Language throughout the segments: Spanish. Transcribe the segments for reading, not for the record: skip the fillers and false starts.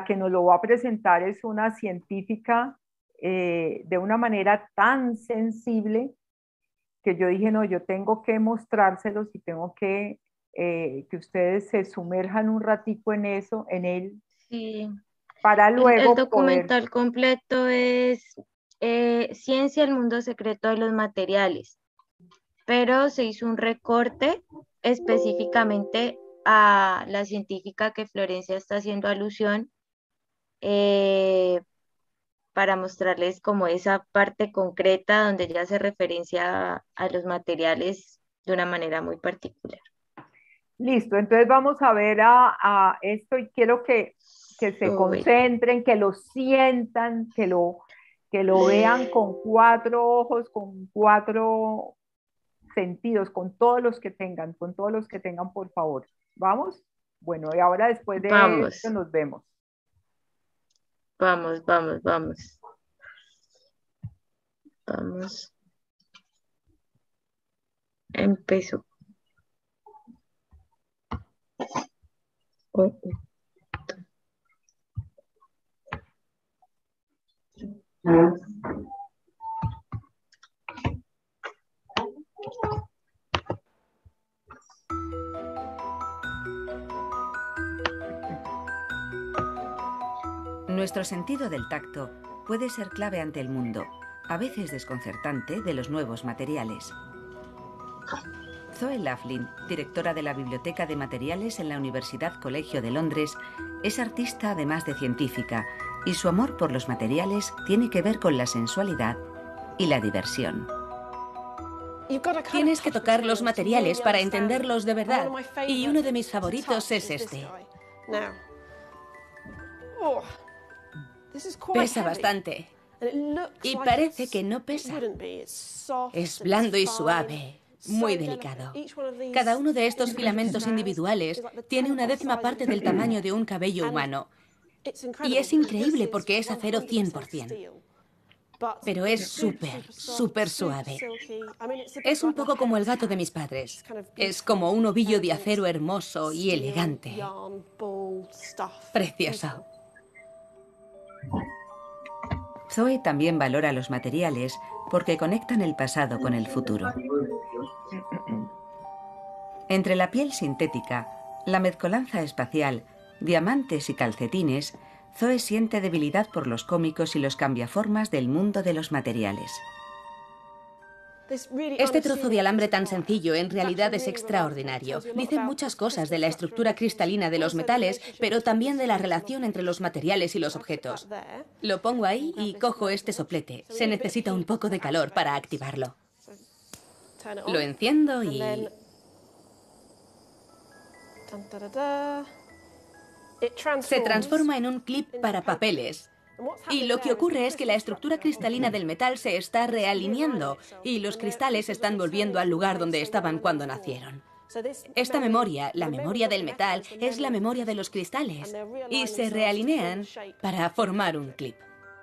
que nos lo va a presentar es una científica de una manera tan sensible que yo dije, no, yo tengo que mostrárselos y tengo que ustedes se sumerjan un ratico en eso, en él, Sí, para el luego poder. documental completo es Ciencia, el mundo secreto de los materiales, pero se hizo un recorte específicamente a la científica que Florencia está haciendo alusión, eh, para mostrarles como esa parte concreta donde ella hace referencia a los materiales de una manera muy particular. Listo, entonces vamos a ver a esto y quiero que se Uy, concentren, que lo sientan, que lo vean con cuatro ojos, con cuatro sentidos, con todos los que tengan, por favor. ¿Vamos? Bueno, y ahora después de esto vamos, nos vemos. vamos, vamos, vamos, vamos. Empezó. Oh, Nuestro sentido del tacto puede ser clave ante el mundo, a veces desconcertante, de los nuevos materiales. Zoe Laughlin, directora de la Biblioteca de Materiales en la Universidad Colegio de Londres, es artista además de científica, y su amor por los materiales tiene que ver con la sensualidad y la diversión. Tienes que tocar los materiales para entenderlos de verdad. Y uno de mis favoritos es este. Pesa bastante. Y parece que no pesa. Es blando y suave, muy delicado. Cada uno de estos filamentos individuales tiene una décima parte del tamaño de un cabello humano. Y es increíble porque es acero 100%. Pero es súper, súper suave. Es un poco como el gato de mis padres. Es como un ovillo de acero hermoso y elegante. Precioso. Zoe también valora los materiales porque conectan el pasado con el futuro. Entre la piel sintética, la mezcolanza espacial, diamantes y calcetines, Zoe siente debilidad por los cómicos y los cambiaformas del mundo de los materiales. Este trozo de alambre tan sencillo en realidad es extraordinario. Dice muchas cosas de la estructura cristalina de los metales, pero también de la relación entre los materiales y los objetos. Lo pongo ahí y cojo este soplete. Se necesita un poco de calor para activarlo. Lo enciendo y... se transforma en un clip para papeles. Y lo que ocurre es que la estructura cristalina del metal se está realineando y los cristales están volviendo al lugar donde estaban cuando nacieron. Esta memoria, la memoria del metal, es la memoria de los cristales y se realinean para formar un clip.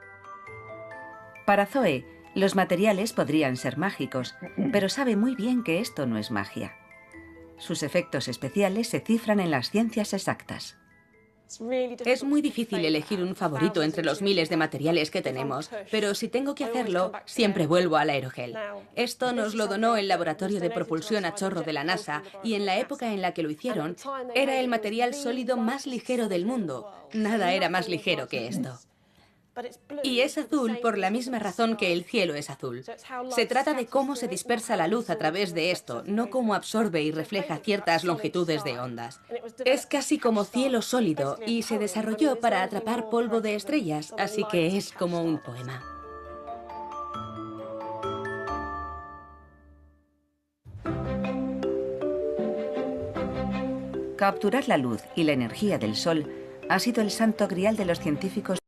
Para Zoe, los materiales podrían ser mágicos, pero sabe muy bien que esto no es magia. Sus efectos especiales se cifran en las ciencias exactas. Es muy difícil elegir un favorito entre los miles de materiales que tenemos, pero si tengo que hacerlo, siempre vuelvo al aerogel. Esto nos lo donó el Laboratorio de Propulsión a Chorro de la NASA y en la época en la que lo hicieron, era el material sólido más ligero del mundo. Nada era más ligero que esto. Y es azul por la misma razón que el cielo es azul. Se trata de cómo se dispersa la luz a través de esto, no cómo absorbe y refleja ciertas longitudes de ondas. Es casi como cielo sólido y se desarrolló para atrapar polvo de estrellas, así que es como un poema. Capturar la luz y la energía del sol ha sido el santo grial de los científicos.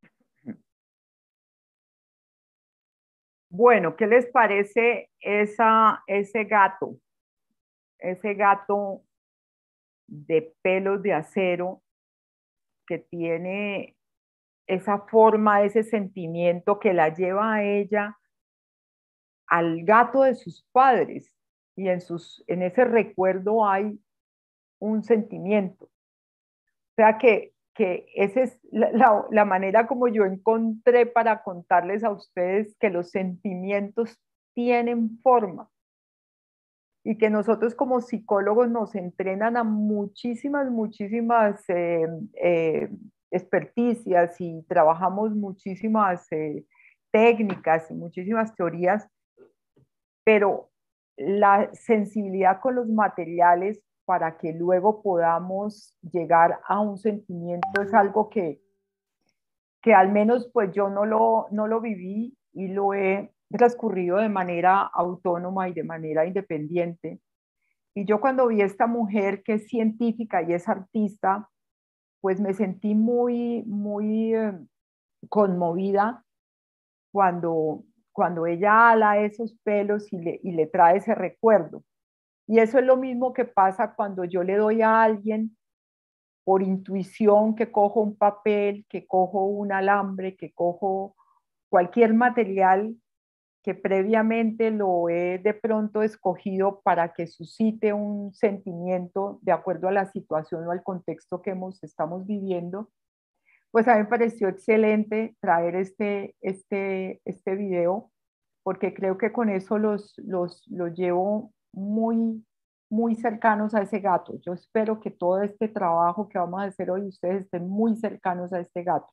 Bueno, ¿qué les parece ese gato? Ese gato de pelos de acero que tiene esa forma, ese sentimiento que la lleva a ella al gato de sus padres. Y en ese recuerdo hay un sentimiento. O sea que que esa es la manera como yo encontré para contarles a ustedes que los sentimientos tienen forma y que nosotros como psicólogos nos entrenan a muchísimas experticias y trabajamos muchísimas técnicas y muchísimas teorías, pero la sensibilidad con los materiales para que luego podamos llegar a un sentimiento es algo que al menos pues yo no lo viví y lo he transcurrido de manera autónoma y de manera independiente. Y yo cuando vi a esta mujer que es científica y es artista, pues me sentí muy conmovida cuando ella ala esos pelos y le trae ese recuerdo. Y eso es lo mismo que pasa cuando yo le doy a alguien por intuición que cojo un papel, que cojo un alambre, que cojo cualquier material que previamente lo he de pronto escogido para que suscite un sentimiento de acuerdo a la situación o al contexto que estamos viviendo, pues a mí me pareció excelente traer este video, porque creo que con eso los llevo muy cercanos a ese gato. Yo espero que todo este trabajo que vamos a hacer hoy, ustedes estén muy cercanos a este gato.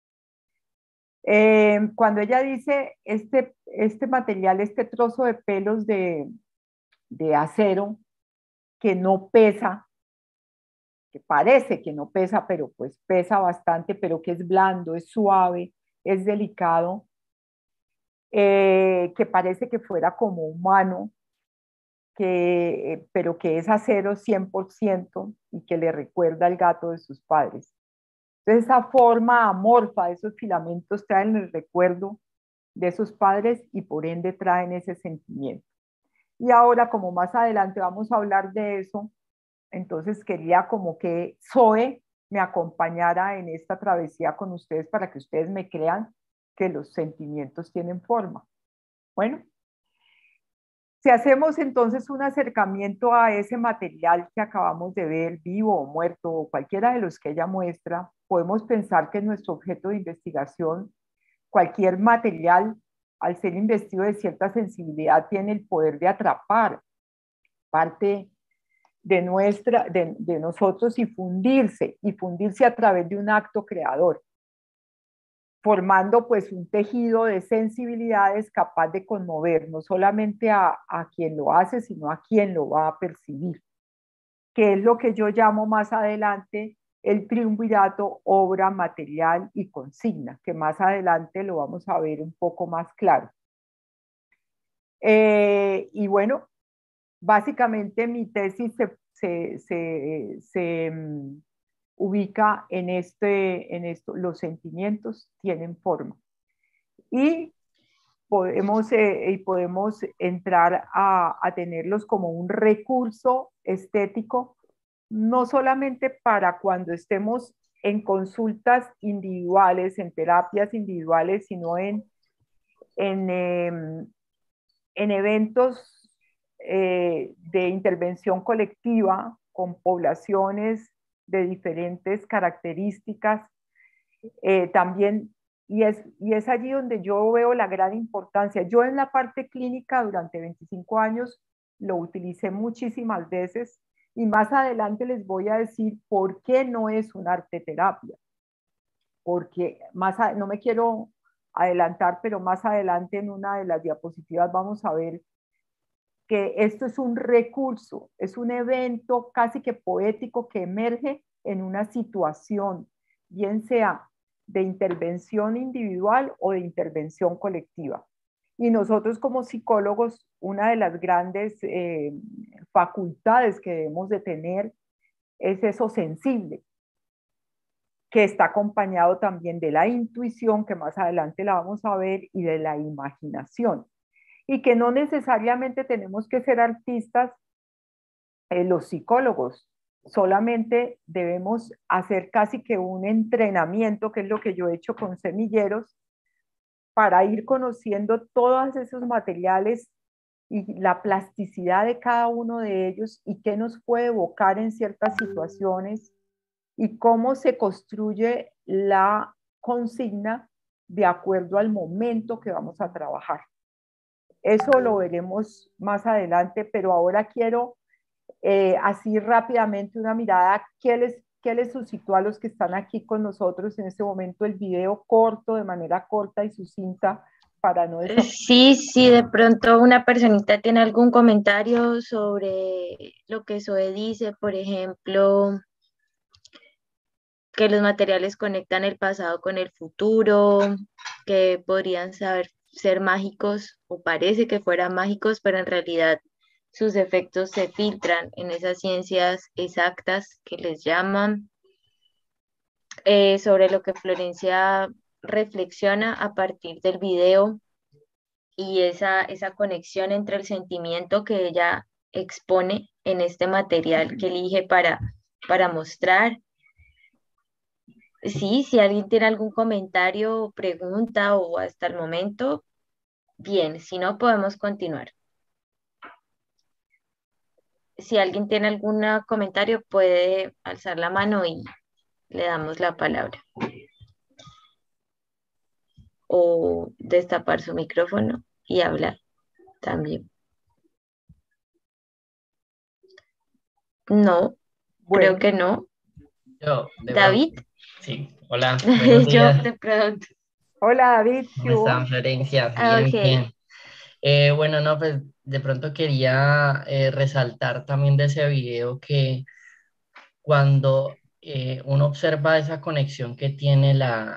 Cuando ella dice este material, este trozo de pelos de acero que no pesa, que parece que no pesa, pero pues pesa bastante, pero que es blando, es suave, es delicado, que parece que fuera como humano, pero que es acero 100% y que le recuerda al gato de sus padres. Entonces esa forma amorfa de esos filamentos traen el recuerdo de esos padres y por ende traen ese sentimiento. Y ahora, como más adelante vamos a hablar de eso, entonces quería como que Zoe me acompañara en esta travesía con ustedes para que ustedes me crean que los sentimientos tienen forma. Bueno, si hacemos entonces un acercamiento a ese material que acabamos de ver, vivo o muerto, o cualquiera de los que ella muestra, podemos pensar que nuestro objeto de investigación, cualquier material, al ser investido de cierta sensibilidad, tiene el poder de atrapar parte de nosotros y fundirse a través de un acto creador, formando pues un tejido de sensibilidades capaz de conmover no solamente a quien lo hace, sino a quien lo va a percibir, que es lo que yo llamo más adelante el triunvirato obra, material y consigna, que más adelante lo vamos a ver un poco más claro. Y bueno, básicamente mi tesis se ubica en esto, los sentimientos tienen forma. Y podemos entrar a tenerlos como un recurso estético, no solamente para cuando estemos en consultas individuales, en terapias individuales, sino en, en eventos de intervención colectiva con poblaciones de diferentes características. También, y es allí donde yo veo la gran importancia. Yo en la parte clínica durante 25 años lo utilicé muchísimas veces y más adelante les voy a decir por qué no es un arte terapia. Porque no me quiero adelantar, pero más adelante en una de las diapositivas vamos a ver que esto es un recurso, es un evento casi que poético que emerge en una situación, bien sea de intervención individual o de intervención colectiva. Y nosotros como psicólogos, una de las grandes facultades que debemos de tener es eso sensible, que está acompañado también de la intuición, que más adelante la vamos a ver, y de la imaginación. Y que no necesariamente tenemos que ser artistas los psicólogos, solamente debemos hacer casi que un entrenamiento, que es lo que yo he hecho con semilleros, para ir conociendo todos esos materiales y la plasticidad de cada uno de ellos y qué nos puede evocar en ciertas situaciones y cómo se construye la consigna de acuerdo al momento que vamos a trabajar. Eso lo veremos más adelante, pero ahora quiero así rápidamente una mirada. ¿Qué les suscitó a los que están aquí con nosotros en este momento el video corto, de manera corta y sucinta, para no Sí, sí, de pronto una personita tiene algún comentario sobre lo que Zoe dice, por ejemplo, que los materiales conectan el pasado con el futuro, que podrían ser mágicos o parece que fueran mágicos, pero en realidad sus efectos se filtran en esas ciencias exactas que les llaman. Sobre lo que Florencia reflexiona a partir del video y esa conexión entre el sentimiento que ella expone en este material que elige para mostrar. Sí, si alguien tiene algún comentario o pregunta o hasta el momento, bien, si no podemos continuar. Si alguien tiene algún comentario, puede alzar la mano y le damos la palabra. O destapar su micrófono y hablar también. No, Bueno, creo que no. Yo, David. Sí, hola, buenos Yo días. te pregunto. hola David, ¿qué ¿Cómo hubo? están, Florencia? Bien, Ok. bien. Bueno, no, pues de pronto quería resaltar también de ese video que cuando uno observa esa conexión que tiene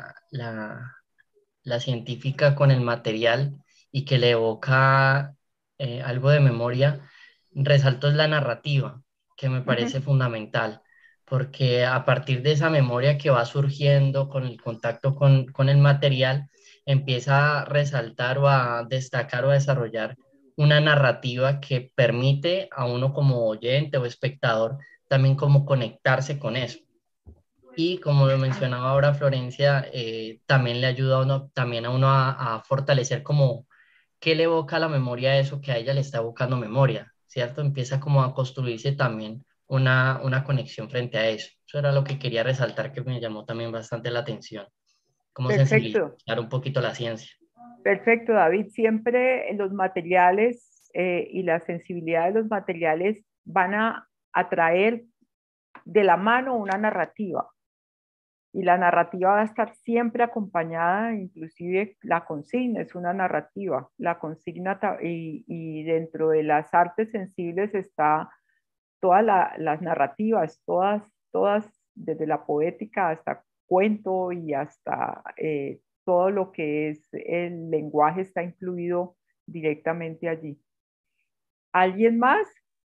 la científica con el material y que le evoca algo de memoria, resalto es la narrativa, que me parece fundamental, porque a partir de esa memoria que va surgiendo con el contacto con el material, empieza a resaltar o a destacar o a desarrollar una narrativa que permite a uno como oyente o espectador también como conectarse con eso. Y como lo mencionaba ahora Florencia, también le ayuda también a uno a fortalecer como qué le evoca a la memoria eso que a ella le está evocando memoria, ¿cierto? Empieza como a construirse también una conexión frente a eso. Eso era lo que quería resaltar que me llamó también bastante la atención, como Perfecto, sensibilizar un poquito la ciencia. perfecto David. Siempre los materiales y la sensibilidad de los materiales van a atraer de la mano una narrativa. Y la narrativa va a estar siempre acompañada, inclusive la consigna es una narrativa. La consigna y dentro de las artes sensibles está todas las narrativas, todas, desde la poética hasta cuento y hasta todo lo que es el lenguaje está incluido directamente allí. ¿Alguien más?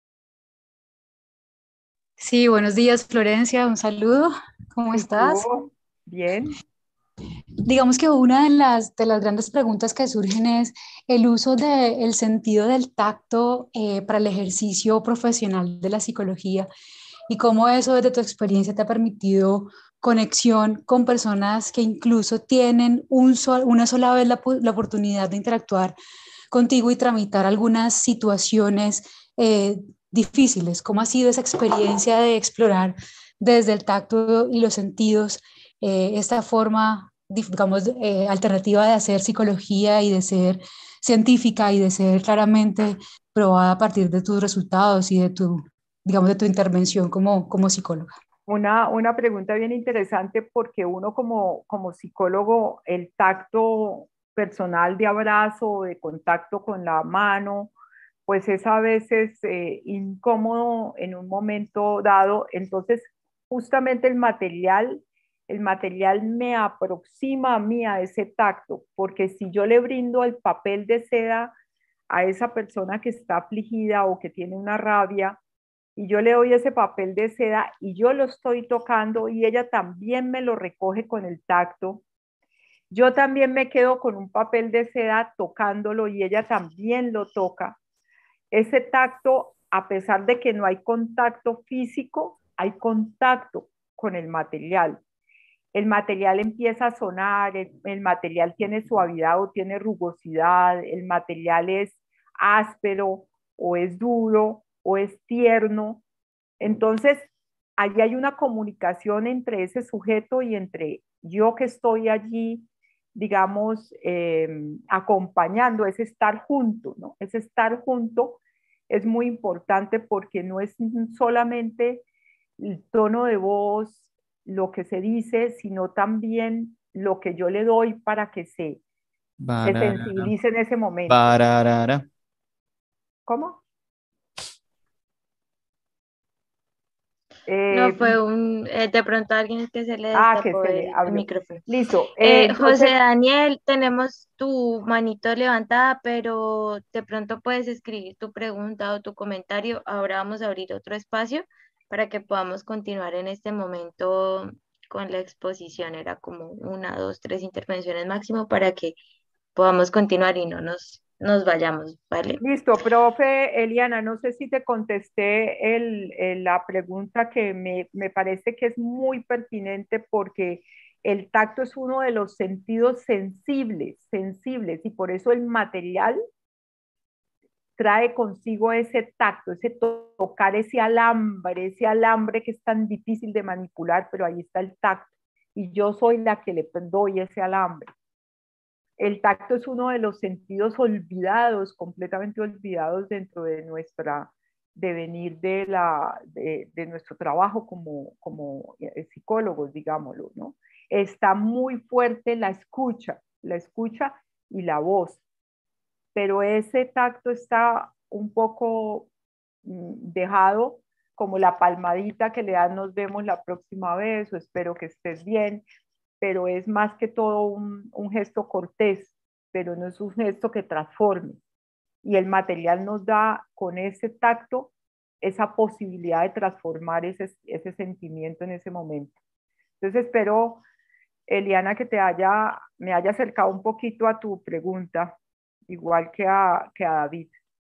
Sí, buenos días, Florencia, un saludo. ¿Cómo estás? Bien. Digamos que una de las grandes preguntas que surgen es el uso del sentido del tacto para el ejercicio profesional de la psicología y cómo eso desde tu experiencia te ha permitido conexión con personas que incluso tienen una sola vez la oportunidad de interactuar contigo y tramitar algunas situaciones difíciles. ¿Cómo ha sido esa experiencia de explorar desde el tacto y los sentidos esta forma, digamos, alternativa de hacer psicología y de ser científica y de ser claramente probada a partir de tus resultados y de digamos, de tu intervención como psicóloga? Una pregunta bien interesante porque uno como psicólogo, el tacto personal de abrazo, de contacto con la mano, pues es a veces incómodo en un momento dado. Entonces, justamente el material me aproxima a mí a ese tacto, porque si yo le brindo el papel de seda a esa persona que está afligida o que tiene una rabia, y yo le doy ese papel de seda y yo lo estoy tocando y ella también me lo recoge con el tacto, yo también me quedo con un papel de seda tocándolo y ella también lo toca. Ese tacto, a pesar de que no hay contacto físico, hay contacto con el material. El material empieza a sonar, el material tiene suavidad o tiene rugosidad, el material es áspero o es duro o es tierno. Entonces, ahí hay una comunicación entre ese sujeto y entre yo que estoy allí, digamos, acompañando, es estar junto, ¿no? Ese estar junto es muy importante porque no es solamente el tono de voz, lo que se dice, sino también lo que yo le doy para que se Bararara, sensibilice en ese momento. bararara. ¿Cómo? No fue de pronto a alguien que se le Que destapó se le el abrió. micrófono. Listo. José Entonces, Daniel, tenemos tu manito levantada, pero de pronto puedes escribir tu pregunta o tu comentario. Ahora vamos a abrir otro espacio para que podamos continuar en este momento con la exposición. Era como una, dos, tres intervenciones máximo para que podamos continuar y no nos vayamos, ¿vale? listo, profe Eliana, no sé si te contesté la pregunta que me parece que es muy pertinente porque el tacto es uno de los sentidos sensibles, y por eso el material trae consigo ese tacto, ese tocar ese alambre que es tan difícil de manipular, pero ahí está el tacto. Y yo soy la que le doy ese alambre. El tacto es uno de los sentidos olvidados, completamente olvidados dentro de nuestra devenir de nuestro trabajo como psicólogos, digámoslo, ¿no? Está muy fuerte la escucha y la voz, pero ese tacto está un poco dejado, como la palmadita que le dan, nos vemos la próxima vez, o espero que estés bien, pero es más que todo un gesto cortés, pero no es un gesto que transforme. Y el material nos da con ese tacto esa posibilidad de transformar ese sentimiento en ese momento. Entonces espero, Eliana, que me haya acercado un poquito a tu pregunta, igual que a David.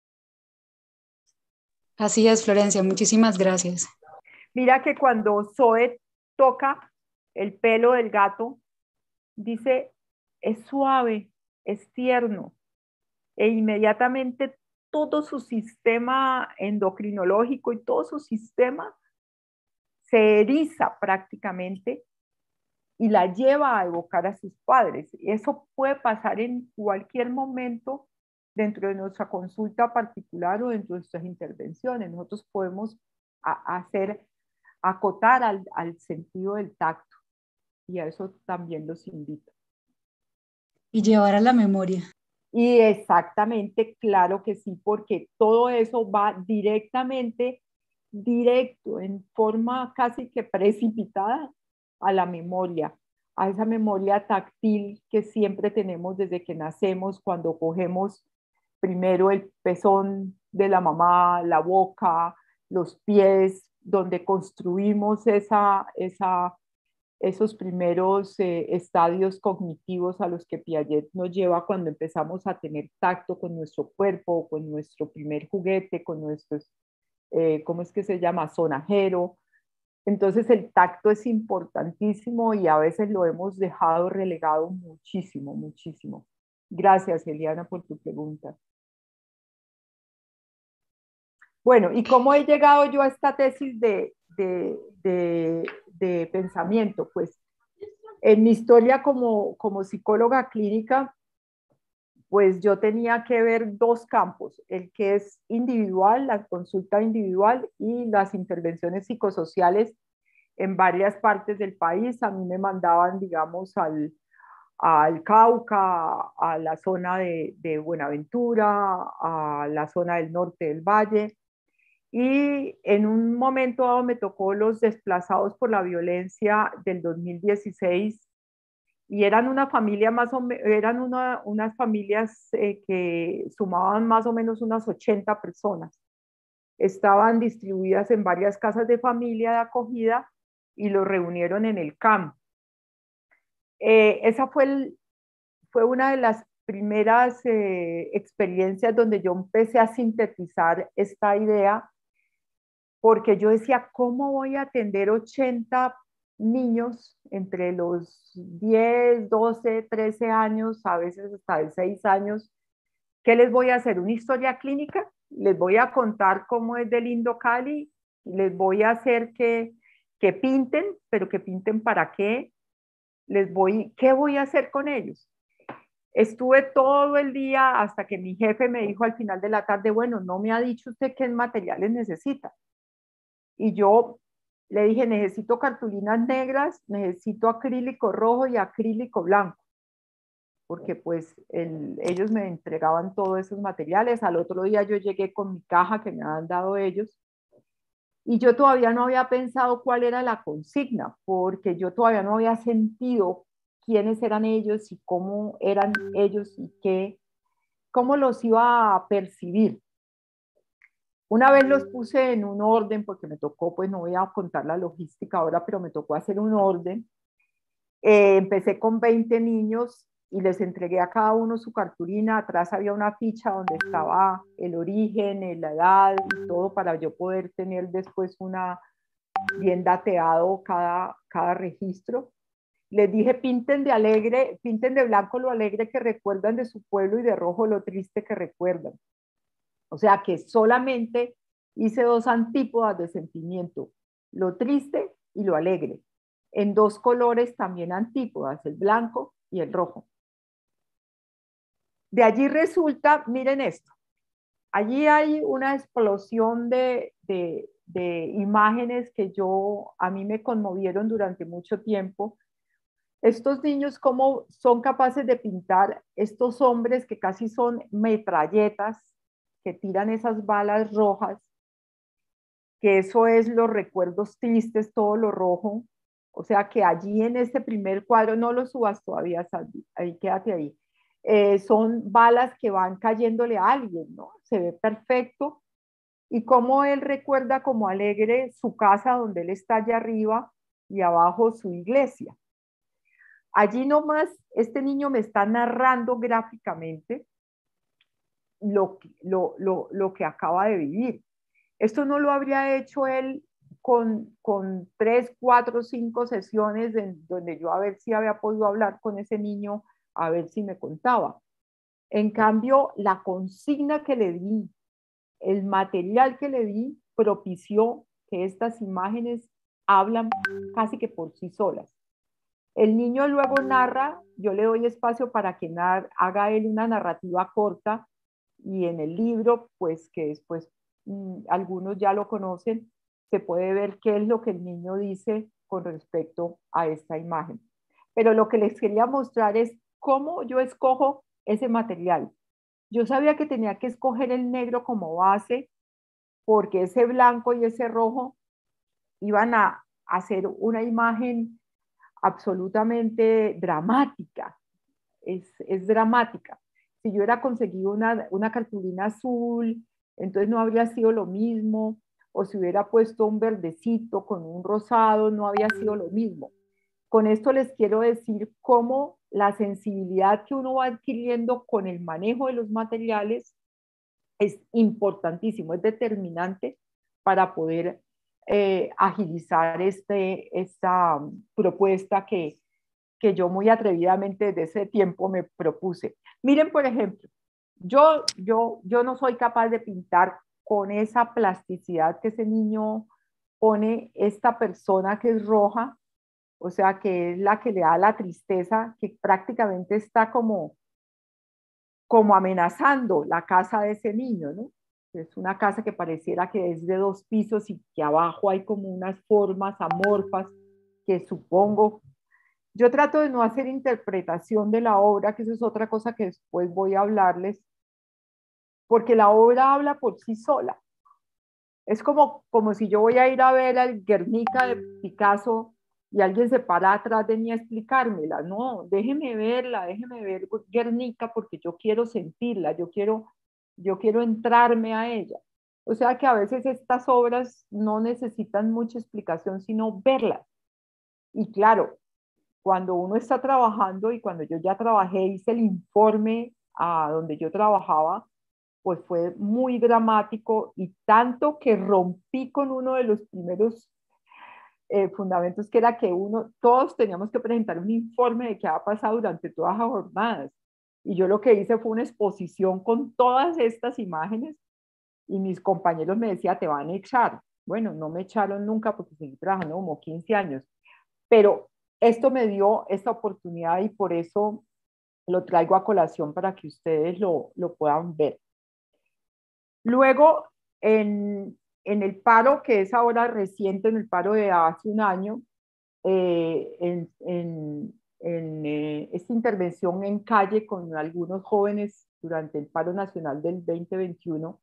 Así es, Florencia, muchísimas gracias. Mira que cuando Zoe toca el pelo del gato, dice, es suave, es tierno, e inmediatamente todo su sistema endocrinológico y todo su sistema se eriza prácticamente y la lleva a evocar a sus padres. Eso puede pasar en cualquier momento dentro de nuestra consulta particular o dentro de nuestras intervenciones. Nosotros podemos acotar al sentido del tacto, y a eso también los invito. Y llevar a la memoria. Y exactamente, claro que sí, porque todo eso va directo, en forma casi que precipitada a la memoria, a esa memoria táctil que siempre tenemos desde que nacemos, cuando cogemos primero el pezón de la mamá, la boca, los pies, donde construimos esos primeros estadios cognitivos a los que Piaget nos lleva cuando empezamos a tener tacto con nuestro cuerpo, con nuestro primer juguete, con nuestros, ¿cómo es que se llama? Sonajero. Entonces el tacto es importantísimo y a veces lo hemos dejado relegado muchísimo. Gracias, Eliana, por tu pregunta. Bueno, ¿y cómo he llegado yo a esta tesis de pensamiento? Pues en mi historia como psicóloga clínica, pues yo tenía que ver dos campos, el que es individual, la consulta individual, y las intervenciones psicosociales en varias partes del país. A mí me mandaban, digamos, al Cauca, a la zona de Buenaventura, a la zona del norte del Valle. Y en un momento dado me tocó los desplazados por la violencia del 2016, y eran una familia eran unas familias que sumaban más o menos unas 80 personas. Estaban distribuidas en varias casas de familia de acogida y los reunieron en el CAM. Esa fue una de las primeras experiencias donde yo empecé a sintetizar esta idea, porque yo decía, ¿cómo voy a atender 80 niños entre los 10, 12, 13 años, a veces hasta de 6 años? ¿Qué les voy a hacer? ¿Una historia clínica? ¿Les voy a contar cómo es de lindo Cali? ¿Les voy a hacer que que pinten, pero que pinten para qué, ¿qué voy a hacer con ellos? Estuve todo el día hasta que mi jefe me dijo al final de la tarde, bueno, no me ha dicho usted qué materiales necesita. Y yo le dije, necesito cartulinas negras, necesito acrílico rojo y acrílico blanco, porque pues ellos me entregaban todos esos materiales. Al otro día yo llegué con mi caja que me habían dado ellos y yo todavía no había pensado cuál era la consigna, porque yo todavía no había sentido quiénes eran ellos y cómo eran ellos y cómo los iba a percibir. Una vez los puse en un orden, porque me tocó, pues no voy a contar la logística ahora, pero me tocó hacer un orden. Empecé con 20 niños y les entregué a cada uno su cartulina. Atrás había una ficha donde estaba el origen, la edad y todo para yo poder tener después bien dateado cada registro. Les dije, pinten de alegre, pinten de blanco lo alegre que recuerdan de su pueblo y de rojo lo triste que recuerdan. O sea que solamente hice 2 antípodas de sentimiento, lo triste y lo alegre, en 2 colores también antípodas, el blanco y el rojo. De allí resulta, miren esto, allí hay una explosión de imágenes que a mí me conmovieron durante mucho tiempo. Estos niños, cómo son capaces de pintar estos hombres que casi son metralletas, que tiran esas balas rojas, que eso es los recuerdos tristes, todo lo rojo. O sea que allí en este primer cuadro, no lo subas todavía, Sandy, ahí quédate ahí. Son balas que van cayéndole a alguien, ¿no? Se ve perfecto. Y cómo él recuerda como alegre su casa donde él está allá arriba y abajo su iglesia. Allí nomás este niño me está narrando gráficamente lo que acaba de vivir. Esto no lo habría hecho él con 3, 4, 5 sesiones donde yo a ver si había podido hablar con ese niño, a ver si me contaba. En cambio, la consigna que le di, el material que le di, propició que estas imágenes hablan casi que por sí solas. El niño luego narra, yo le doy espacio para que haga él una narrativa corta y en el libro, pues que después algunos ya lo conocen, se puede ver qué es lo que el niño dice con respecto a esta imagen. Pero lo que les quería mostrar es cómo yo escojo ese material. Yo sabía que tenía que escoger el negro como base porque ese blanco y ese rojo iban a hacer una imagen absolutamente dramática, es dramática. Si yo hubiera conseguido una cartulina azul, entonces no habría sido lo mismo, o si hubiera puesto un verdecito con un rosado, no había sido lo mismo. Con esto les quiero decir cómo la sensibilidad que uno va adquiriendo con el manejo de los materiales es importantísimo, es determinante para poder agilizar esta propuesta que yo muy atrevidamente desde ese tiempo me propuse. Miren, por ejemplo, yo no soy capaz de pintar con esa plasticidad que ese niño pone, esta persona que es roja, o sea, que es la que le da la tristeza, que prácticamente está como amenazando la casa de ese niño, ¿no? Es una casa que pareciera que es de 2 pisos y que abajo hay como unas formas amorfas que supongo. Yo trato de no hacer interpretación de la obra, que eso es otra cosa que después voy a hablarles, porque la obra habla por sí sola. Es como si yo voy a ir a ver al Guernica de Picasso y alguien se para atrás de mí a explicármela. No, déjeme verla, déjeme ver Guernica porque yo quiero sentirla, yo quiero entrarme a ella. O sea que a veces estas obras no necesitan mucha explicación, sino verlas. Y claro, cuando uno está trabajando y cuando yo ya trabajé, hice el informe a donde yo trabajaba, pues fue muy dramático y tanto que rompí con uno de los primeros fundamentos que era que todos teníamos que presentar un informe de qué ha pasado durante todas las jornadas. Y yo lo que hice fue una exposición con todas estas imágenes y mis compañeros me decían, te van a echar, Bueno, no me echaron nunca porque seguí trabajando como 15 años, pero esto me dio esta oportunidad y por eso lo traigo a colación para que ustedes lo puedan ver. Luego, en el paro que es ahora reciente, en el paro de hace un año, esta intervención en calle con algunos jóvenes durante el paro nacional del 2021,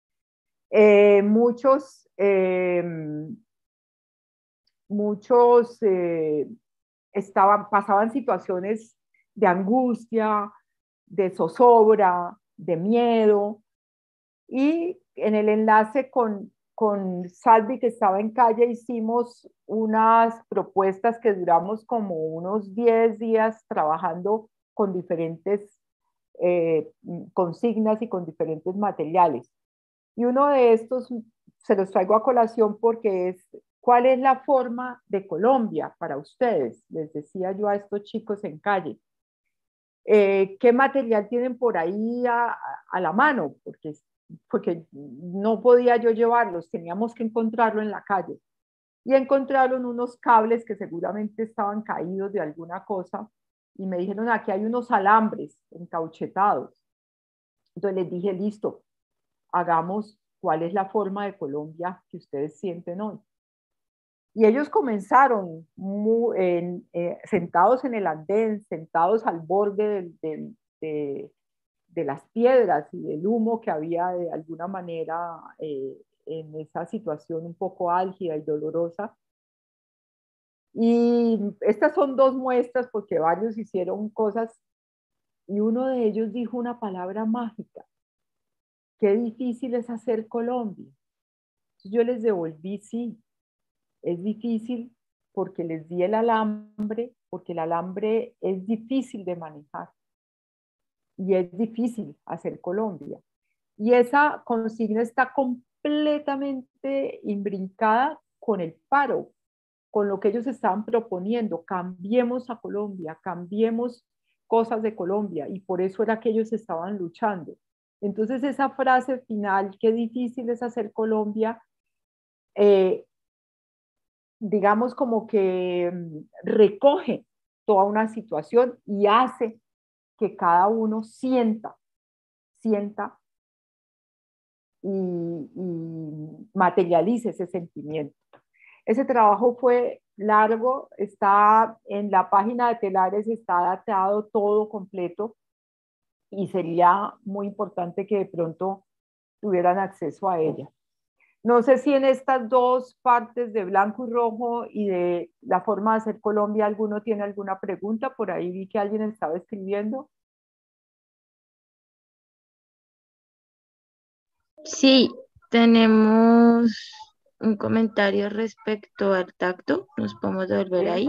muchos pasaban situaciones de angustia, de zozobra, de miedo, y en el enlace con Salvi, que estaba en calle, hicimos unas propuestas que duramos como unos 10 días trabajando con diferentes consignas y con diferentes materiales. Y uno de estos se los traigo a colación porque es, ¿cuál es la forma de Colombia para ustedes? Les decía yo a estos chicos en calle. ¿Qué material tienen por ahí a la mano? Porque no podía yo llevarlos, teníamos que encontrarlo en la calle. Y encontraron unos cables que seguramente estaban caídos de alguna cosa y me dijeron, aquí hay unos alambres encauchetados. Entonces les dije, listo, hagamos cuál es la forma de Colombia que ustedes sienten hoy. Y ellos comenzaron sentados en el andén, sentados al borde de las piedras y del humo que había de alguna manera en esa situación un poco álgida y dolorosa. Y estas son dos muestras porque varios hicieron cosas y uno de ellos dijo una palabra mágica. Qué difícil es hacer Colombia. Entonces yo les devolví, sí, es difícil porque les di el alambre, porque el alambre es difícil de manejar y es difícil hacer Colombia. Y esa consigna está completamente imbrincada con el paro, con lo que ellos estaban proponiendo. Cambiemos a Colombia, cambiemos cosas de Colombia, y por eso era que ellos estaban luchando. Entonces esa frase final, qué difícil es hacer Colombia, digamos como que recoge toda una situación y hace que cada uno sienta y materialice ese sentimiento. Ese trabajo fue largo, está en la página de Telares, está datado todo completo y sería muy importante que de pronto tuvieran acceso a ella. No sé si en estas dos partes de blanco y rojo y de la forma de hacer Colombia, alguno tiene alguna pregunta. Por ahí vi que alguien estaba escribiendo. Sí, tenemos un comentario respecto al tacto. Nos podemos devolver ahí.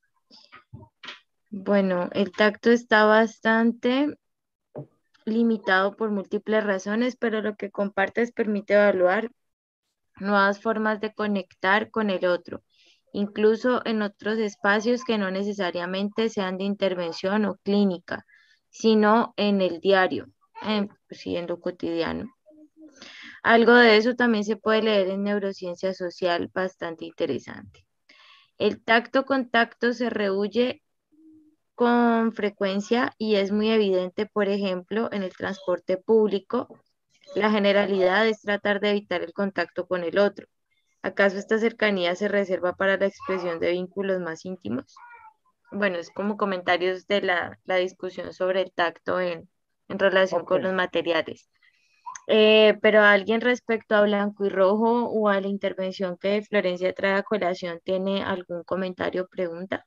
Bueno, el tacto está bastante limitado por múltiples razones, pero lo que compartes permite evaluar nuevas formas de conectar con el otro, incluso en otros espacios que no necesariamente sean de intervención o clínica, sino en el diario, en lo cotidiano. Algo de eso también se puede leer en neurociencia social, bastante interesante. El tacto-contacto se rehuye con frecuencia y es muy evidente, por ejemplo, en el transporte público. La generalidad es tratar de evitar el contacto con el otro. ¿Acaso esta cercanía se reserva para la expresión de vínculos más íntimos? Bueno, es como comentarios de la discusión sobre el tacto en relación con los materiales. Pero alguien respecto a blanco y rojo o a la intervención que Florencia trae a colación, ¿tiene algún comentario o pregunta?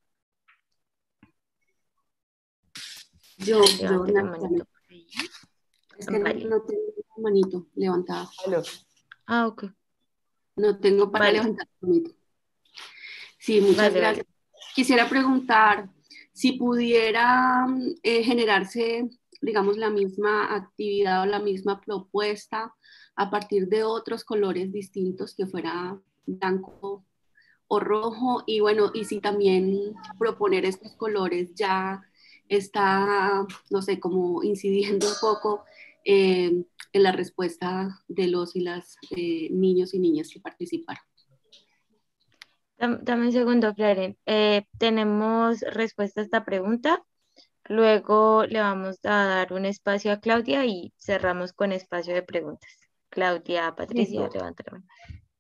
Levante la manito por ahí. Es que vale. No tengo la manito levantada. Ah, ok. No tengo para levantar la manito. Sí, muchas gracias. Quisiera preguntar si pudiera generarse, digamos, la misma actividad o la misma propuesta a partir de otros colores distintos, que fuera blanco o rojo, y bueno, y si también proponer estos colores ya está, no sé, como incidiendo un poco en la respuesta de los y las niños y niñas que participaron. Dame un segundo, Flaren. Tenemos respuesta a esta pregunta. Luego le vamos a dar un espacio a Claudia y cerramos con espacio de preguntas. Claudia, Patricia, Listo. levanta la mano.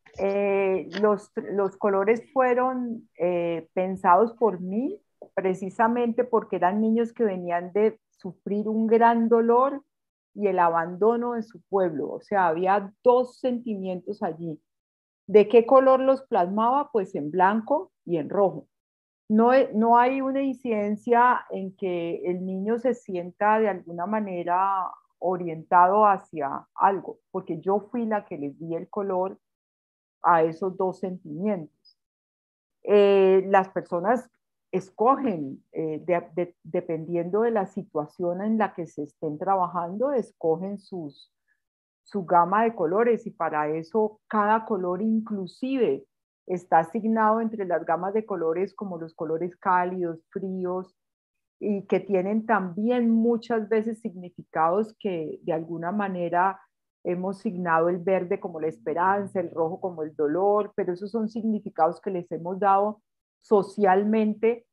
Los colores fueron pensados por mí precisamente porque eran niños que venían de sufrir un gran dolor y el abandono de su pueblo. O sea, había dos sentimientos allí. ¿De qué color los plasmaba? Pues en blanco y en rojo. No hay una incidencia en que el niño se sienta de alguna manera orientado hacia algo, porque yo fui la que les di el color a esos dos sentimientos. Las personas escogen, dependiendo de la situación en la que se estén trabajando, escogen su gama de colores y para eso cada color inclusive está asignado entre las gamas de colores como los colores cálidos, fríos y que tienen también muchas veces significados que de alguna manera hemos signado el verde como la esperanza, el rojo como el dolor, pero esos son significados que les hemos dado socialmente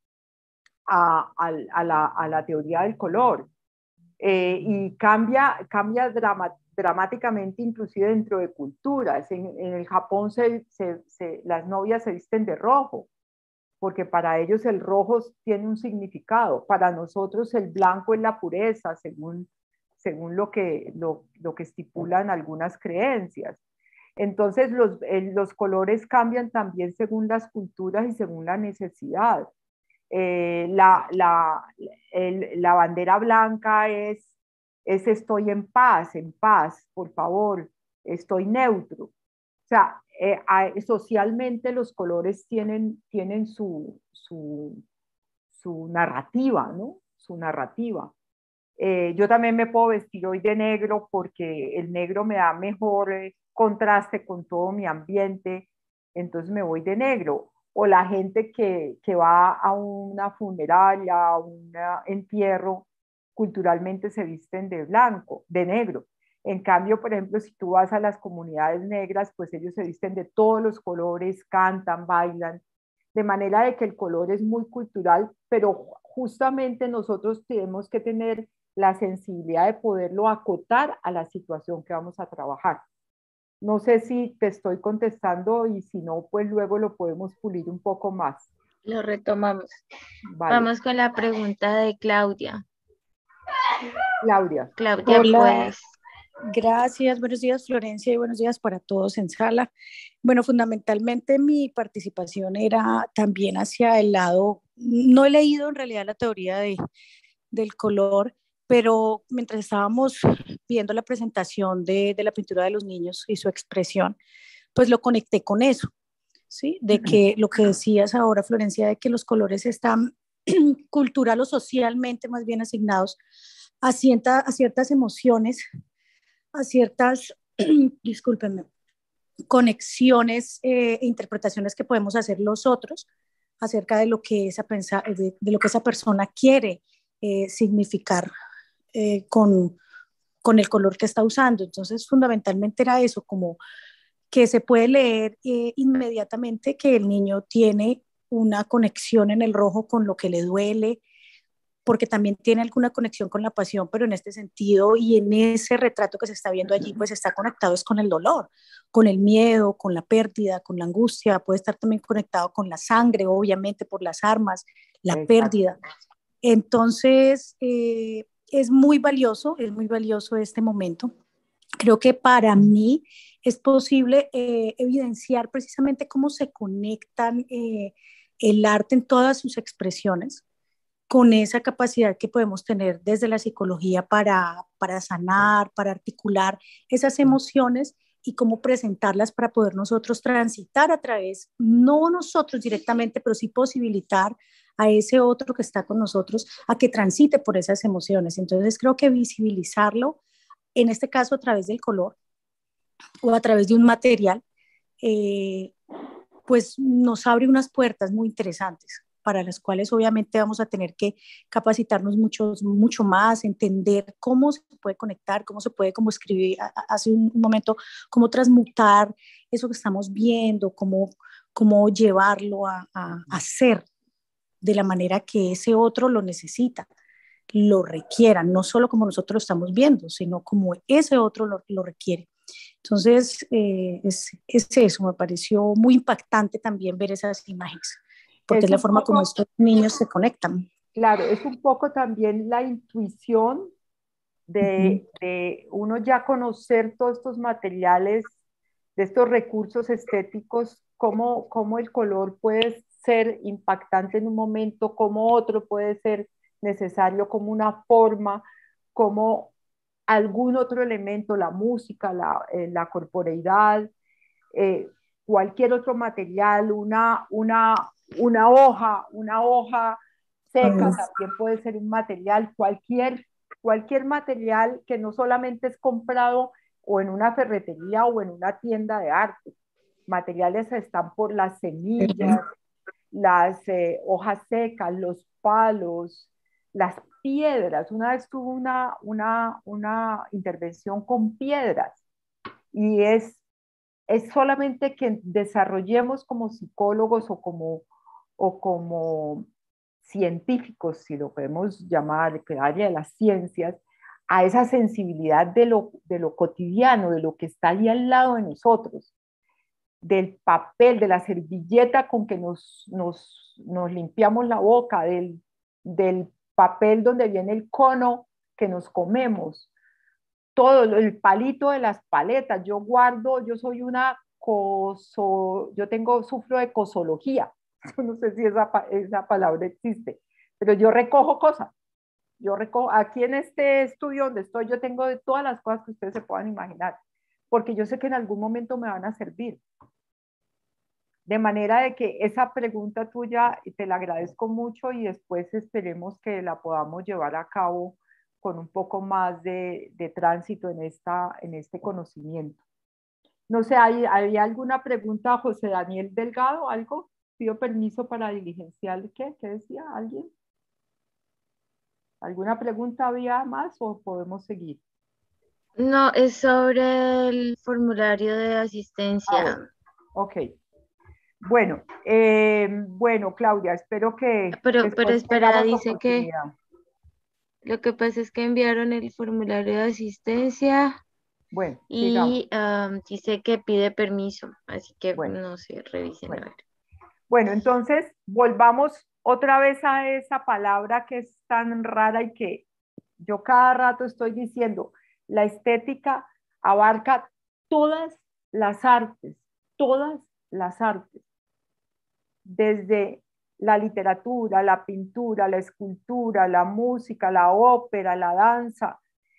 a la teoría del color. Y cambia dramáticamente inclusive dentro de culturas. En el Japón las novias se visten de rojo, porque para ellos el rojo tiene un significado. Para nosotros el blanco es la pureza, según lo que estipulan algunas creencias. Entonces los colores cambian también según las culturas y según la necesidad. La bandera blanca es estoy en paz, por favor, estoy neutro. O sea, socialmente los colores tienen su narrativa, ¿no? Su narrativa. Yo también me puedo vestir hoy de negro porque el negro me da mejor contraste con todo mi ambiente, entonces me voy de negro. O la gente que va a una funeraria, a un entierro, culturalmente se visten de blanco, de negro. En cambio, por ejemplo, si tú vas a las comunidades negras, pues ellos se visten de todos los colores, cantan, bailan, de manera de que el color es muy cultural, pero justamente nosotros tenemos que tener la sensibilidad de poderlo acotar a la situación que vamos a trabajar. No sé si te estoy contestando y si no, pues luego lo podemos pulir un poco más. Lo retomamos. Vale. Vamos con la pregunta de Claudia. Claudia. Claudia, hola, pues. Gracias, buenos días Florencia y buenos días para todos en sala. Bueno, fundamentalmente mi participación era también hacia el lado, no he leído en realidad la teoría del color, pero mientras estábamos viendo la presentación de la pintura de los niños y su expresión, pues lo conecté con eso, ¿sí? De que lo que decías ahora, Florencia, de que los colores están cultural o socialmente más bien asignados a ciertas emociones, a ciertas, discúlpenme, conexiones e interpretaciones que podemos hacer los otros acerca de lo que de lo que esa persona quiere significar con el color que está usando. Entonces, fundamentalmente era eso, como que se puede leer inmediatamente que el niño tiene una conexión en el rojo con lo que le duele, porque también tiene alguna conexión con la pasión, pero en este sentido y en ese retrato que se está viendo allí, pues está conectado es con el dolor, con el miedo, con la pérdida, con la angustia, puede estar también conectado con la sangre, obviamente por las armas, la Exacto. pérdida. Entonces, es muy valioso este momento. Creo que para mí es posible evidenciar precisamente cómo se conectan el arte en todas sus expresiones con esa capacidad que podemos tener desde la psicología para sanar, para articular esas emociones y cómo presentarlas para poder nosotros transitar a través, no nosotros directamente, pero sí posibilitar a ese otro que está con nosotros a que transite por esas emociones. Entonces creo que visibilizarlo, en este caso a través del color o a través de un material, pues nos abre unas puertas muy interesantes para las cuales obviamente vamos a tener que capacitarnos mucho más, entender cómo se puede conectar, cómo se puede, como escribí hace un momento, cómo transmutar eso que estamos viendo, cómo cómo llevarlo a ser de la manera que ese otro lo necesita, lo requiera, no solo como nosotros lo estamos viendo, sino como ese otro lo requiere. Entonces, es eso, me pareció muy impactante también ver esas imágenes, porque es la forma como estos niños se conectan. Claro, es un poco también la intuición de uno ya conocer todos estos materiales, de estos recursos estéticos, cómo el color puede ser impactante en un momento, cómo otro puede ser necesario como una forma, como algún otro elemento, la música, la corporeidad, eh, cualquier otro material, una hoja seca también puede ser un material, cualquier material que no solamente es comprado o en una ferretería o en una tienda de arte. Materiales están por las semillas, las hojas secas, los palos, las piedras. Una vez tuve una intervención con piedras y es solamente que desarrollemos como psicólogos o como científicos, si lo podemos llamar, que área de las ciencias, a esa sensibilidad de lo cotidiano, de lo que está ahí al lado de nosotros, del papel, de la servilleta con que nos limpiamos la boca, del papel donde viene el cono que nos comemos, todo, el palito de las paletas. Yo soy sufro de cosología. No sé si esa palabra existe, pero yo recojo cosas. Aquí en este estudio donde estoy, yo tengo de todas las cosas que ustedes se puedan imaginar, porque yo sé que en algún momento me van a servir. De manera de que esa pregunta tuya te la agradezco mucho y después esperemos que la podamos llevar a cabo con un poco más de tránsito en este conocimiento. No sé, ¿hay alguna pregunta, José Daniel Delgado? ¿Algo? ¿Pido permiso para diligenciar? ¿Qué decía alguien? ¿Alguna pregunta había más o podemos seguir? No, es sobre el formulario de asistencia. Ok. Bueno, Claudia, espero que pero después espera, tengamos dice que oportunidad. lo que pasa es que enviaron el formulario de asistencia Bueno, sigamos. y dice que pide permiso, así que Bueno, no sé, revisen a ver. Bueno, entonces volvamos otra vez a esa palabra que es tan rara y que yo cada rato estoy diciendo. La estética abarca todas las artes, todas las artes, desde la literatura, la pintura, la escultura, la música, la ópera, la danza,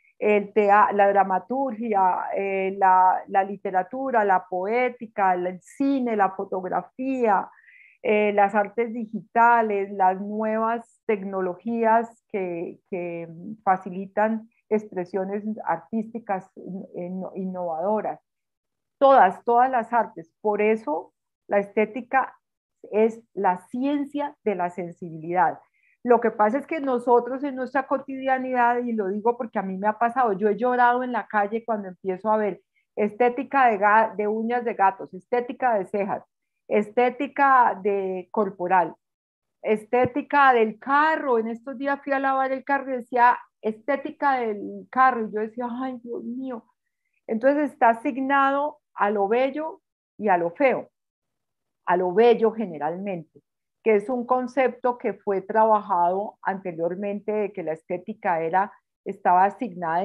la dramaturgia, la literatura, la poética, el cine, la fotografía, las artes digitales, las nuevas tecnologías que facilitan expresiones artísticas innovadoras. Todas las artes. Por eso la estética es la ciencia de la sensibilidad. Lo que pasa es que nosotros en nuestra cotidianidad, y lo digo porque a mí me ha pasado, yo he llorado en la calle cuando empiezo a ver estética de uñas de gatos, estética de cejas, estética de corporal, estética del carro. En estos días fui a lavar el carro y decía estética del carro y yo decía, ay Dios mío. Entonces está asignado a lo bello y a lo feo, a lo bello generalmente, que es un concepto que fue trabajado anteriormente de que la estética estaba asignada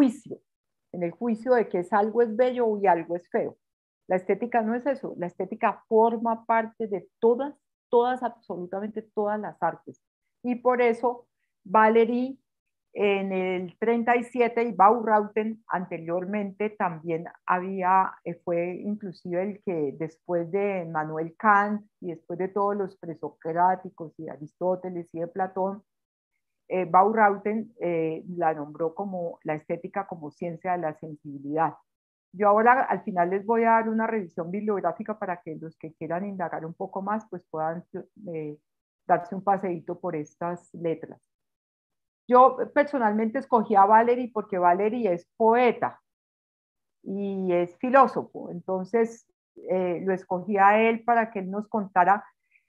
en el juicio de que algo es bello y algo es feo. La estética no es eso, la estética forma parte de absolutamente todas las artes. Y por eso Valery en el 37 y Baumgarten anteriormente también fue inclusive el que después de Manuel Kant y después de todos los presocráticos y de Aristóteles y de Platón, Baumgarten la nombró como la estética como ciencia de la sensibilidad. Yo ahora al final les voy a dar una revisión bibliográfica para que los que quieran indagar un poco más pues puedan darse un paseíto por estas letras. Yo personalmente escogí a Valery porque Valery es poeta y es filósofo. Entonces, lo escogí a él para que él nos contara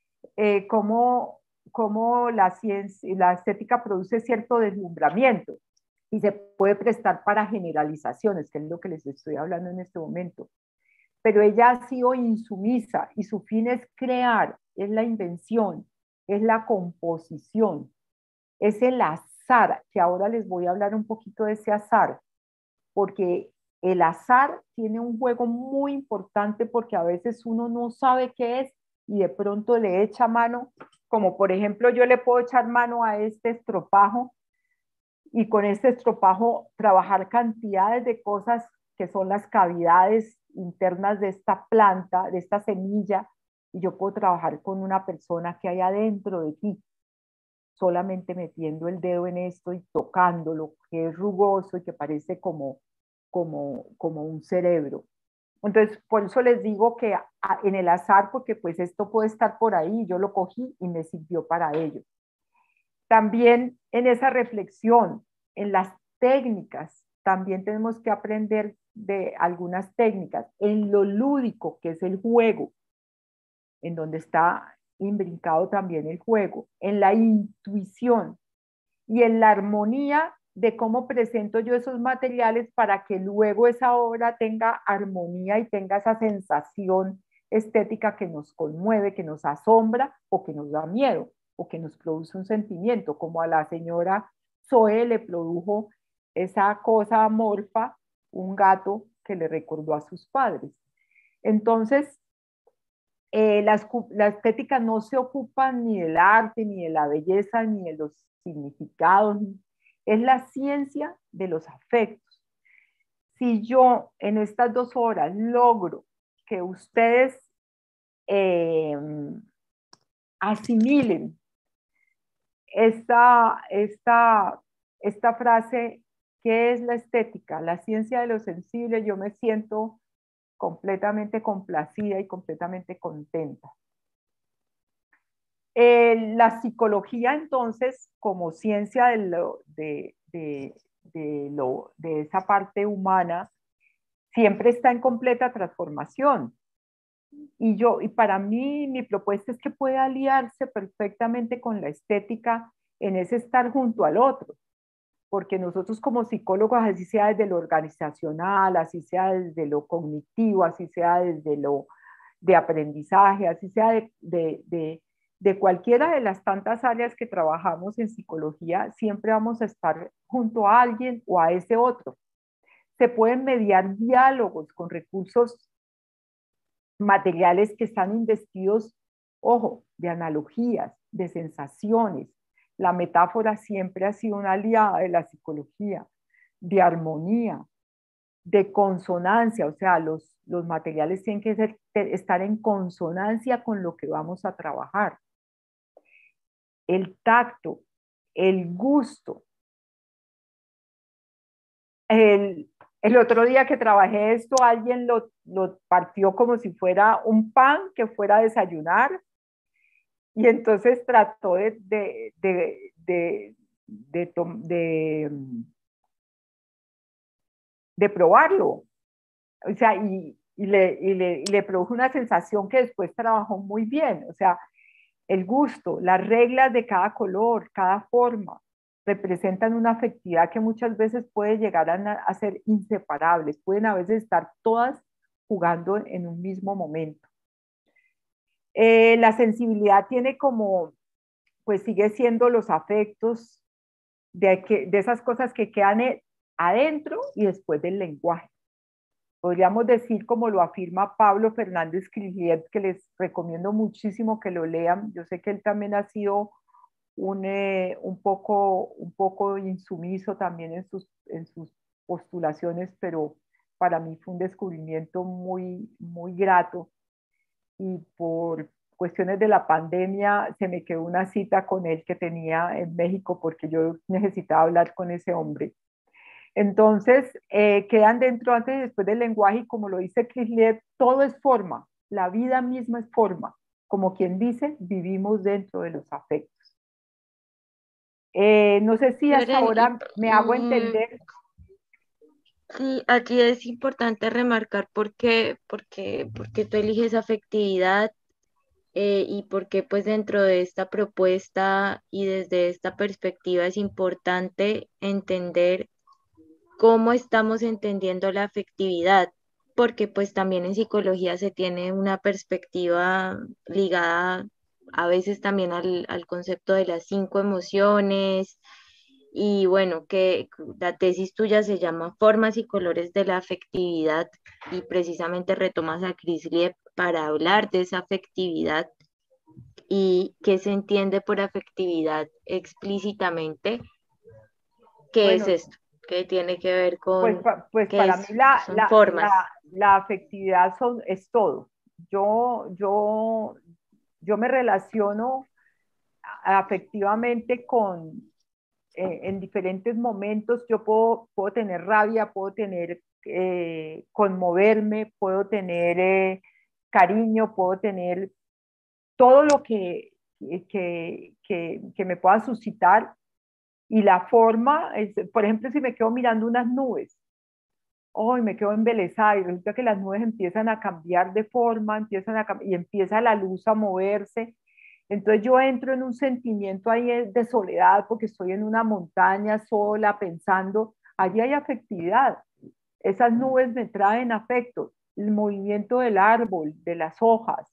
cómo la ciencia, la estética produce cierto deslumbramiento y se puede prestar para generalizaciones, que es lo que les estoy hablando en este momento. Pero ella ha sido insumisa y su fin es crear, es la invención, es la composición, es el azar, que ahora les voy a hablar un poquito de ese azar, porque el azar tiene un juego muy importante porque a veces uno no sabe qué es y de pronto le echa mano, como por ejemplo yo le puedo echar mano a este estropajo y con este estropajo trabajar cantidades de cosas que son las cavidades internas de esta planta, de esta semilla, y yo puedo trabajar con una persona que hay adentro de ti, solamente metiendo el dedo en esto y tocándolo, que es rugoso y que parece como un cerebro. Entonces, por eso les digo que en el azar, porque pues esto puede estar por ahí, yo lo cogí y me sirvió para ello. También en esa reflexión, en las técnicas, también tenemos que aprender de algunas técnicas, en lo lúdico, que es el juego, en donde está imbrincado también el juego, en la intuición y en la armonía de cómo presento yo esos materiales para que luego esa obra tenga armonía y tenga esa sensación estética que nos conmueve, que nos asombra o que nos da miedo o que nos produce un sentimiento, como a la señora Zoe le produjo esa cosa amorfa, un gato que le recordó a sus padres. Entonces, la estética no se ocupa ni del arte, ni de la belleza, ni de los significados, es la ciencia de los afectos. Si yo en estas 2 horas logro que ustedes asimilen esta frase, ¿qué es la estética? La ciencia de lo sensible, yo me siento completamente complacida y completamente contenta. La psicología, entonces, como ciencia de esa parte humana, siempre está en completa transformación. Y para mí, mi propuesta es que puede aliarse perfectamente con la estética en ese estar junto al otro, porque nosotros como psicólogos, así sea desde lo organizacional, así sea desde lo cognitivo, así sea desde lo de aprendizaje, así sea de cualquiera de las tantas áreas que trabajamos en psicología, siempre vamos a estar junto a alguien o a ese otro. Se pueden mediar diálogos con recursos materiales que están investidos, ojo, de analogías, de sensaciones. La metáfora siempre ha sido una aliada de la psicología, de armonía, de consonancia, o sea, los materiales tienen que estar en consonancia con lo que vamos a trabajar. El tacto, el gusto. El otro día que trabajé esto, alguien lo partió como si fuera un pan que fuera a desayunar y entonces trató de probarlo. O sea, y le produjo una sensación que después trabajó muy bien. O sea, el gusto, las reglas de cada color, cada forma, representan una afectividad que muchas veces puede llegar a ser inseparables. Pueden a veces estar todas jugando en un mismo momento. La sensibilidad tiene como, pues sigue siendo los afectos de esas cosas que quedan adentro y después del lenguaje. Podríamos decir, como lo afirma Pablo Fernández Crigliet, que les recomiendo muchísimo que lo lean. Yo sé que él también ha sido un poco insumiso también en sus postulaciones, pero para mí fue un descubrimiento muy, muy grato. Y por cuestiones de la pandemia se me quedó una cita con él que tenía en México porque yo necesitaba hablar con ese hombre. Entonces, quedan dentro antes y después del lenguaje y como lo dice Crigliet, todo es forma, la vida misma es forma. Como quien dice, vivimos dentro de los afectos. No sé si hasta ahora me hago entender. Sí, aquí es importante remarcar porque tú eliges afectividad y porque pues dentro de esta propuesta y desde esta perspectiva es importante entender cómo estamos entendiendo la afectividad, porque pues también en psicología se tiene una perspectiva ligada a veces también al concepto de las 5 emociones y bueno, que la tesis tuya se llama Formas y colores de la afectividad y precisamente retomas a Chris Lieb para hablar de esa afectividad y qué se entiende por afectividad explícitamente. ¿Qué es Bueno, esto? ¿Qué tiene que ver pues, con pues qué para mí es? Son formas. la afectividad es todo. Yo me relaciono afectivamente en diferentes momentos. Yo puedo tener rabia, puedo tener conmoverme, puedo tener cariño, puedo tener todo lo que me pueda suscitar. Y la forma, por ejemplo, si me quedo mirando unas nubes, hoy me quedo embelesada y resulta que las nubes empiezan a cambiar de forma, y empieza la luz a moverse. Entonces yo entro en un sentimiento ahí de soledad porque estoy en una montaña sola pensando, allí hay afectividad. Esas nubes me traen afecto, el movimiento del árbol, de las hojas,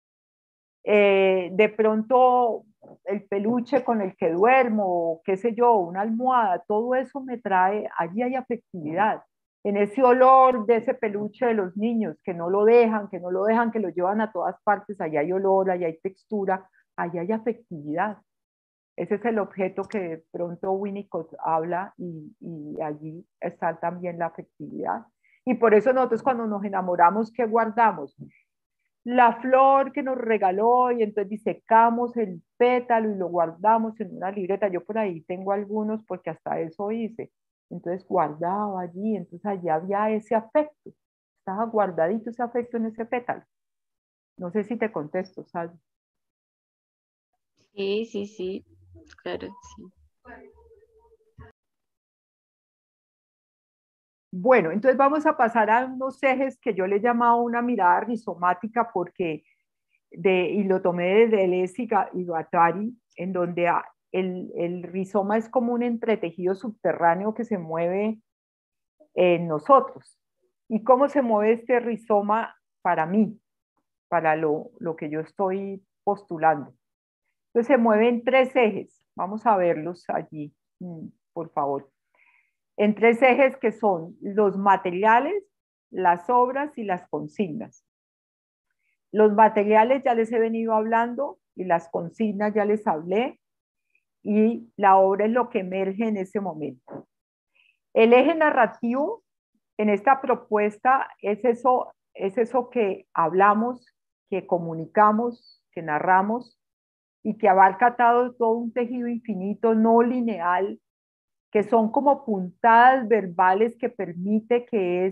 de pronto el peluche con el que duermo, qué sé yo, una almohada, todo eso me trae, allí hay afectividad. En ese olor de ese peluche de los niños, que no lo dejan, que lo llevan a todas partes, allí hay olor, allí hay textura, allí hay afectividad. Ese es el objeto que de pronto Winnicott habla y allí está también la afectividad. Y por eso nosotros cuando nos enamoramos, ¿qué guardamos? La flor que nos regaló y entonces disecamos el pétalo y lo guardamos en una libreta. Yo por ahí tengo algunos porque hasta eso hice. Entonces guardaba allí, entonces allí había ese afecto. Estaba guardadito ese afecto en ese pétalo. No sé si te contesto, Sal. Sí, sí, sí, claro, sí. Bueno, entonces vamos a pasar a unos ejes que yo le he llamado una mirada rizomática porque y lo tomé de Deleuze y Guattari, en donde el rizoma es como un entretejido subterráneo que se mueve en nosotros. ¿Y cómo se mueve este rizoma para mí, para lo que yo estoy postulando? Entonces se mueve en 3 ejes. Vamos a verlos allí, por favor. En 3 ejes que son los materiales, las obras y las consignas. Los materiales ya les he venido hablando y las consignas ya les hablé y la obra es lo que emerge en ese momento. El eje narrativo en esta propuesta es eso que hablamos, que comunicamos, que narramos y que abarca todo un tejido infinito no lineal, que son como puntadas verbales que permite que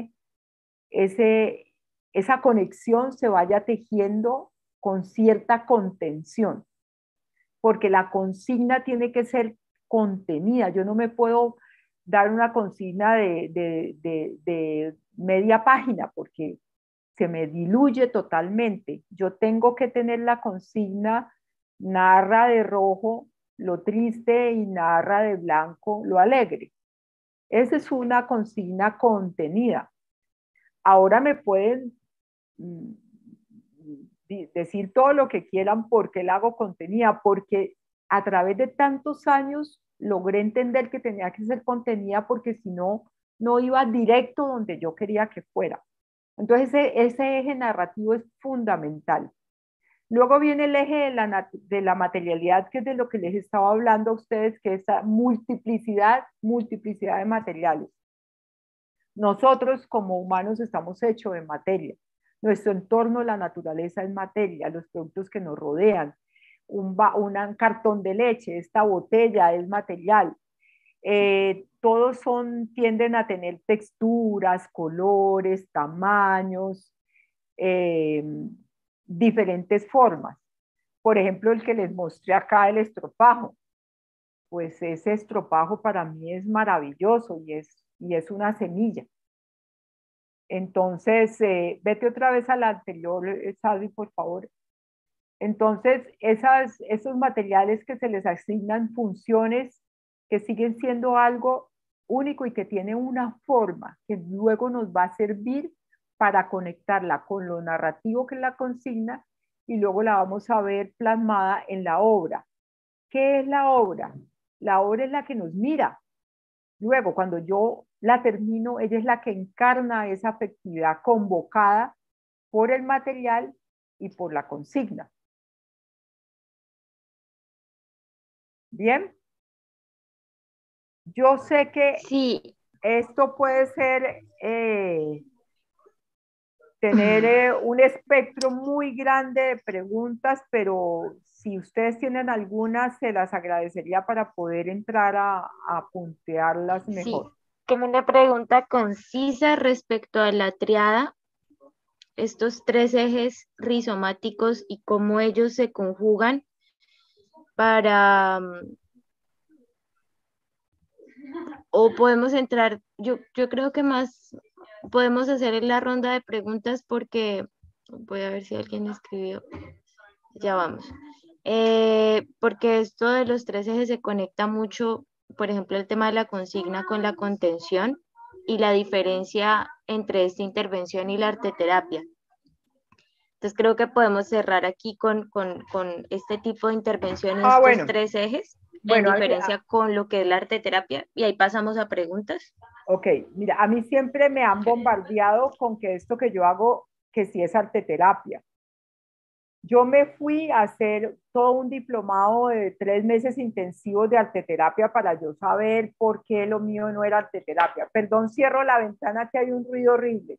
esa conexión se vaya tejiendo con cierta contención, porque la consigna tiene que ser contenida. Yo no me puedo dar una consigna de media página porque se me diluye totalmente. Yo tengo que tener la consigna, narra de rojo lo triste y narra de blanco lo alegre. Esa es una consigna contenida. Ahora me pueden decir todo lo que quieran porque la hago contenida, porque a través de tantos años logré entender que tenía que ser contenida porque si no, no iba directo donde yo quería que fuera. Entonces ese eje narrativo es fundamental. Luego viene el eje de la materialidad, que es de lo que les estaba hablando a ustedes, que es esa multiplicidad de materiales. Nosotros como humanos estamos hechos de materia. Nuestro entorno, la naturaleza es materia, los productos que nos rodean, un cartón de leche, esta botella es material. Todos tienden a tener texturas, colores, tamaños, diferentes formas. Por ejemplo, el que les mostré acá, el estropajo. Pues ese estropajo para mí es maravilloso y es y es una semilla. Entonces, vete otra vez a la anterior, Sadie, por favor. Entonces, esos materiales que se les asignan funciones que siguen siendo algo único y que tiene una forma que luego nos va a servir para conectarla con lo narrativo que es la consigna y luego la vamos a ver plasmada en la obra. ¿Qué es la obra? La obra es la que nos mira. Luego, cuando yo la termino, ella es la que encarna esa afectividad convocada por el material y por la consigna. ¿Bien? Yo sé que Sí. Esto puede ser tener un espectro muy grande de preguntas, pero si ustedes tienen algunas, se las agradecería para poder entrar a puntearlas mejor. Sí, como una pregunta concisa respecto a la triada, estos 3 ejes rizomáticos y cómo ellos se conjugan para, o podemos entrar, yo creo que más podemos hacer la ronda de preguntas porque, voy a ver si alguien escribió, ya vamos. Porque esto de los 3 ejes se conecta mucho, por ejemplo, el tema de la consigna con la contención y la diferencia entre esta intervención y la arteterapia. Entonces creo que podemos cerrar aquí con este tipo de intervención en estos 3 ejes, en diferencia con lo que es la arteterapia, y ahí pasamos a preguntas. Ok, mira, a mí siempre me han bombardeado con que esto que yo hago, que sí es arteterapia. Yo me fui a hacer todo un diplomado de 3 meses intensivos de arteterapia para yo saber por qué lo mío no era arteterapia. Perdón, cierro la ventana que hay un ruido horrible.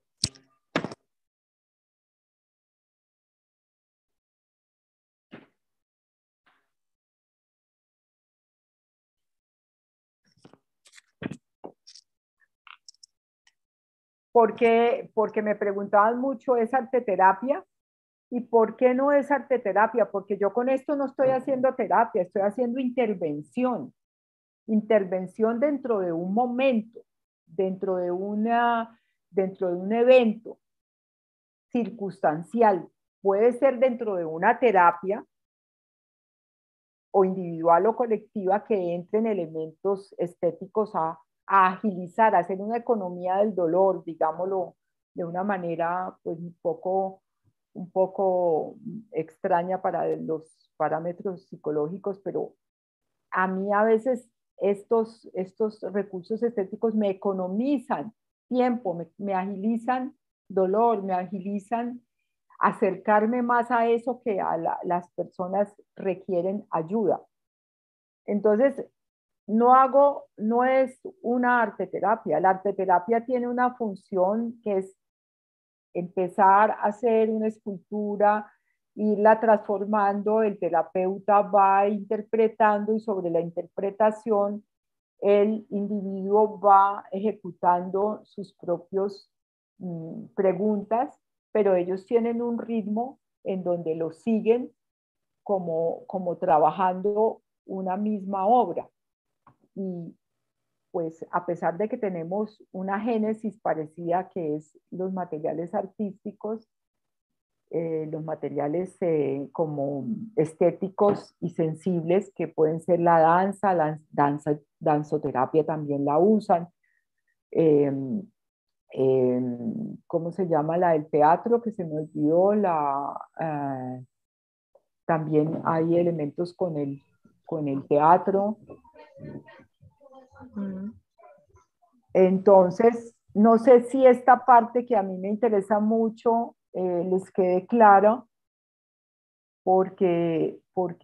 Porque me preguntaban mucho, ¿es arteterapia? ¿Y por qué no es arteterapia? Porque yo con esto no estoy haciendo terapia, estoy haciendo intervención. Intervención dentro de un momento, dentro de un evento circunstancial. Puede ser dentro de una terapia o individual o colectiva que entren elementos estéticos a agilizar, a hacer una economía del dolor, digámoslo de una manera pues un poco extraña para los parámetros psicológicos, pero a mí a veces estos recursos estéticos me economizan tiempo, me agilizan dolor, me agilizan acercarme más a eso que las personas requieren ayuda. Entonces, no es una arteterapia. La arteterapia tiene una función que es empezar a hacer una escultura, irla transformando, el terapeuta va interpretando y sobre la interpretación el individuo va ejecutando sus propios preguntas, pero ellos tienen un ritmo en donde lo siguen como trabajando una misma obra. Y pues a pesar de que tenemos una génesis parecida que es los materiales artísticos, los materiales como estéticos y sensibles que pueden ser la danzoterapia también la usan. ¿Cómo se llama la del teatro? Que se me olvidó. También hay elementos con el teatro. Entonces, no sé si esta parte que a mí me interesa mucho les quede clara, porque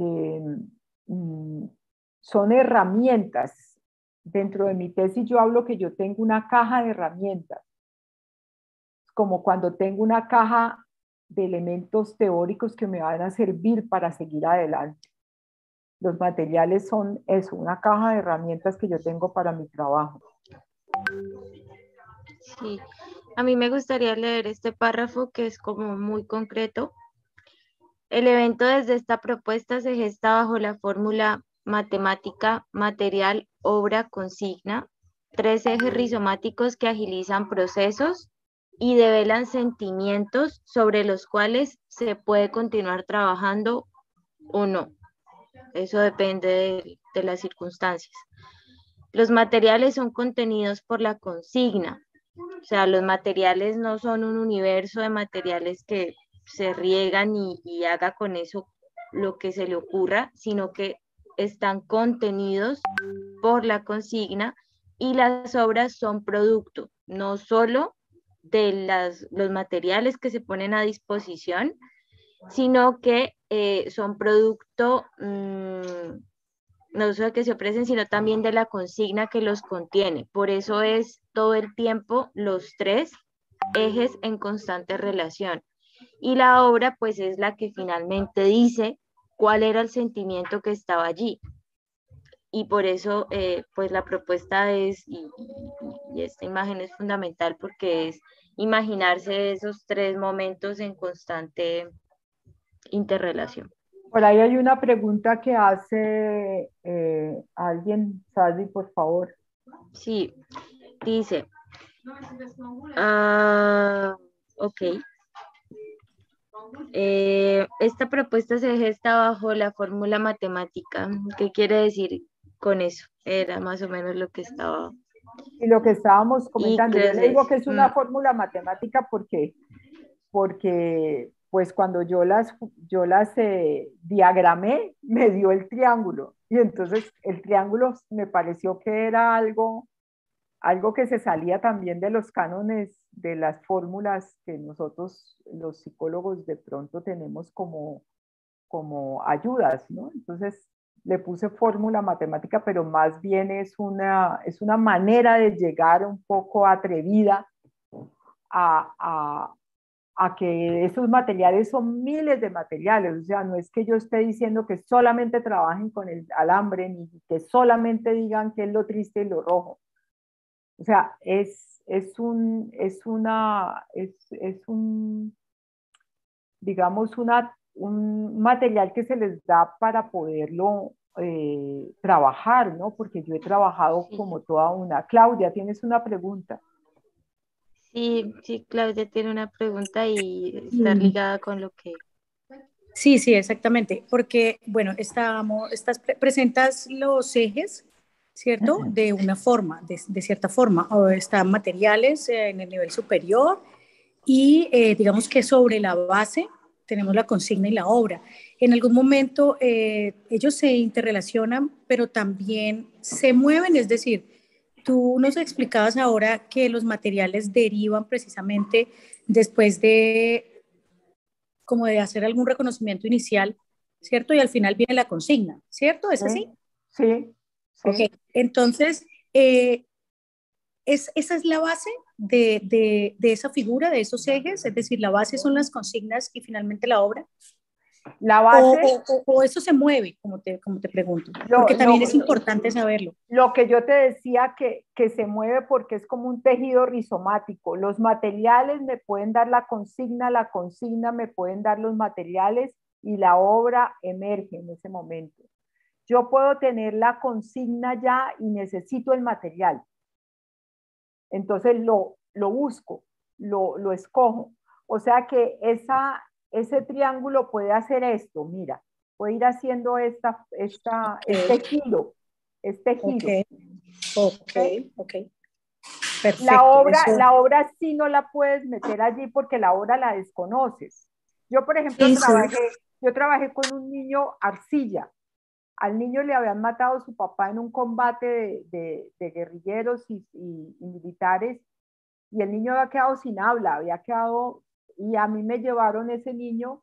son herramientas. Dentro de mi tesis yo hablo que yo tengo una caja de herramientas, como cuando tengo una caja de elementos teóricos que me van a servir para seguir adelante. Los materiales son eso, una caja de herramientas que yo tengo para mi trabajo. Sí, a mí me gustaría leer este párrafo que es como muy concreto. El evento desde esta propuesta se gesta bajo la fórmula matemática, material, obra, consigna, 3 ejes rizomáticos que agilizan procesos y develan sentimientos sobre los cuales se puede continuar trabajando o no. Eso depende de las circunstancias. Los materiales son contenidos por la consigna. O sea, los materiales no son un universo de materiales que se riegan y haga con eso lo que se le ocurra, sino que están contenidos por la consigna y las obras son producto, no solo de los materiales que se ponen a disposición, sino que son producto no solo que se ofrecen, sino también de la consigna que los contiene. Por eso es todo el tiempo los 3 ejes en constante relación. Y la obra, pues, es la que finalmente dice cuál era el sentimiento que estaba allí. Y por eso, pues, la propuesta es, y esta imagen es fundamental porque es imaginarse esos 3 momentos en constante interrelación. Por ahí hay una pregunta que hace alguien, Sadi, por favor. Sí, dice, ok. Esta propuesta se gesta bajo la fórmula matemática. ¿Qué quiere decir con eso? Era más o menos lo que estaba. Y lo que estábamos comentando, yo le digo que es una Mm. fórmula matemática porque pues cuando yo las diagramé, me dio el triángulo. Y entonces el triángulo me pareció que era algo que se salía también de los cánones, de las fórmulas que nosotros los psicólogos de pronto tenemos como ayudas, ¿no? Entonces le puse fórmula matemática, pero más bien es una manera de llegar un poco atrevida a que esos materiales son miles de materiales, o sea, no es que yo esté diciendo que solamente trabajen con el alambre, ni que solamente digan qué es lo triste y lo rojo. O sea, es un, digamos, un material que se les da para poderlo trabajar, ¿no? Porque yo he trabajado como toda una. Claudia, ¿tienes una pregunta? Sí, Claudia tiene una pregunta y está ligada con lo que... Sí, exactamente, porque, bueno, presentas los ejes, ¿cierto? De una forma, de cierta forma, o están materiales en el nivel superior y digamos que sobre la base tenemos la consigna y la obra. En algún momento ellos se interrelacionan, pero también se mueven, es decir, tú nos explicabas ahora que los materiales derivan precisamente después de como de hacer algún reconocimiento inicial, ¿cierto? Y al final viene la consigna, ¿cierto? ¿Es así? Sí. Ok, entonces, esa es la base de esa figura, de esos ejes, es decir, la base son las consignas y finalmente la obra. La base, o eso se mueve, como te pregunto, porque también es importante saberlo. Lo que yo te decía que se mueve porque es como un tejido rizomático. Los materiales me pueden dar la consigna me pueden dar los materiales y la obra emerge en ese momento. Yo puedo tener la consigna ya y necesito el material. Entonces lo busco, lo escojo. O sea que ese triángulo puede hacer esto, mira, puede ir haciendo este giro, Ok. Perfecto. La obra sí no la puedes meter allí porque la obra la desconoces. Yo, por ejemplo, trabajé con un niño arcilla. Al niño le habían matado a su papá en un combate de guerrilleros y militares, y el niño había quedado sin habla, y a mí me llevaron ese niño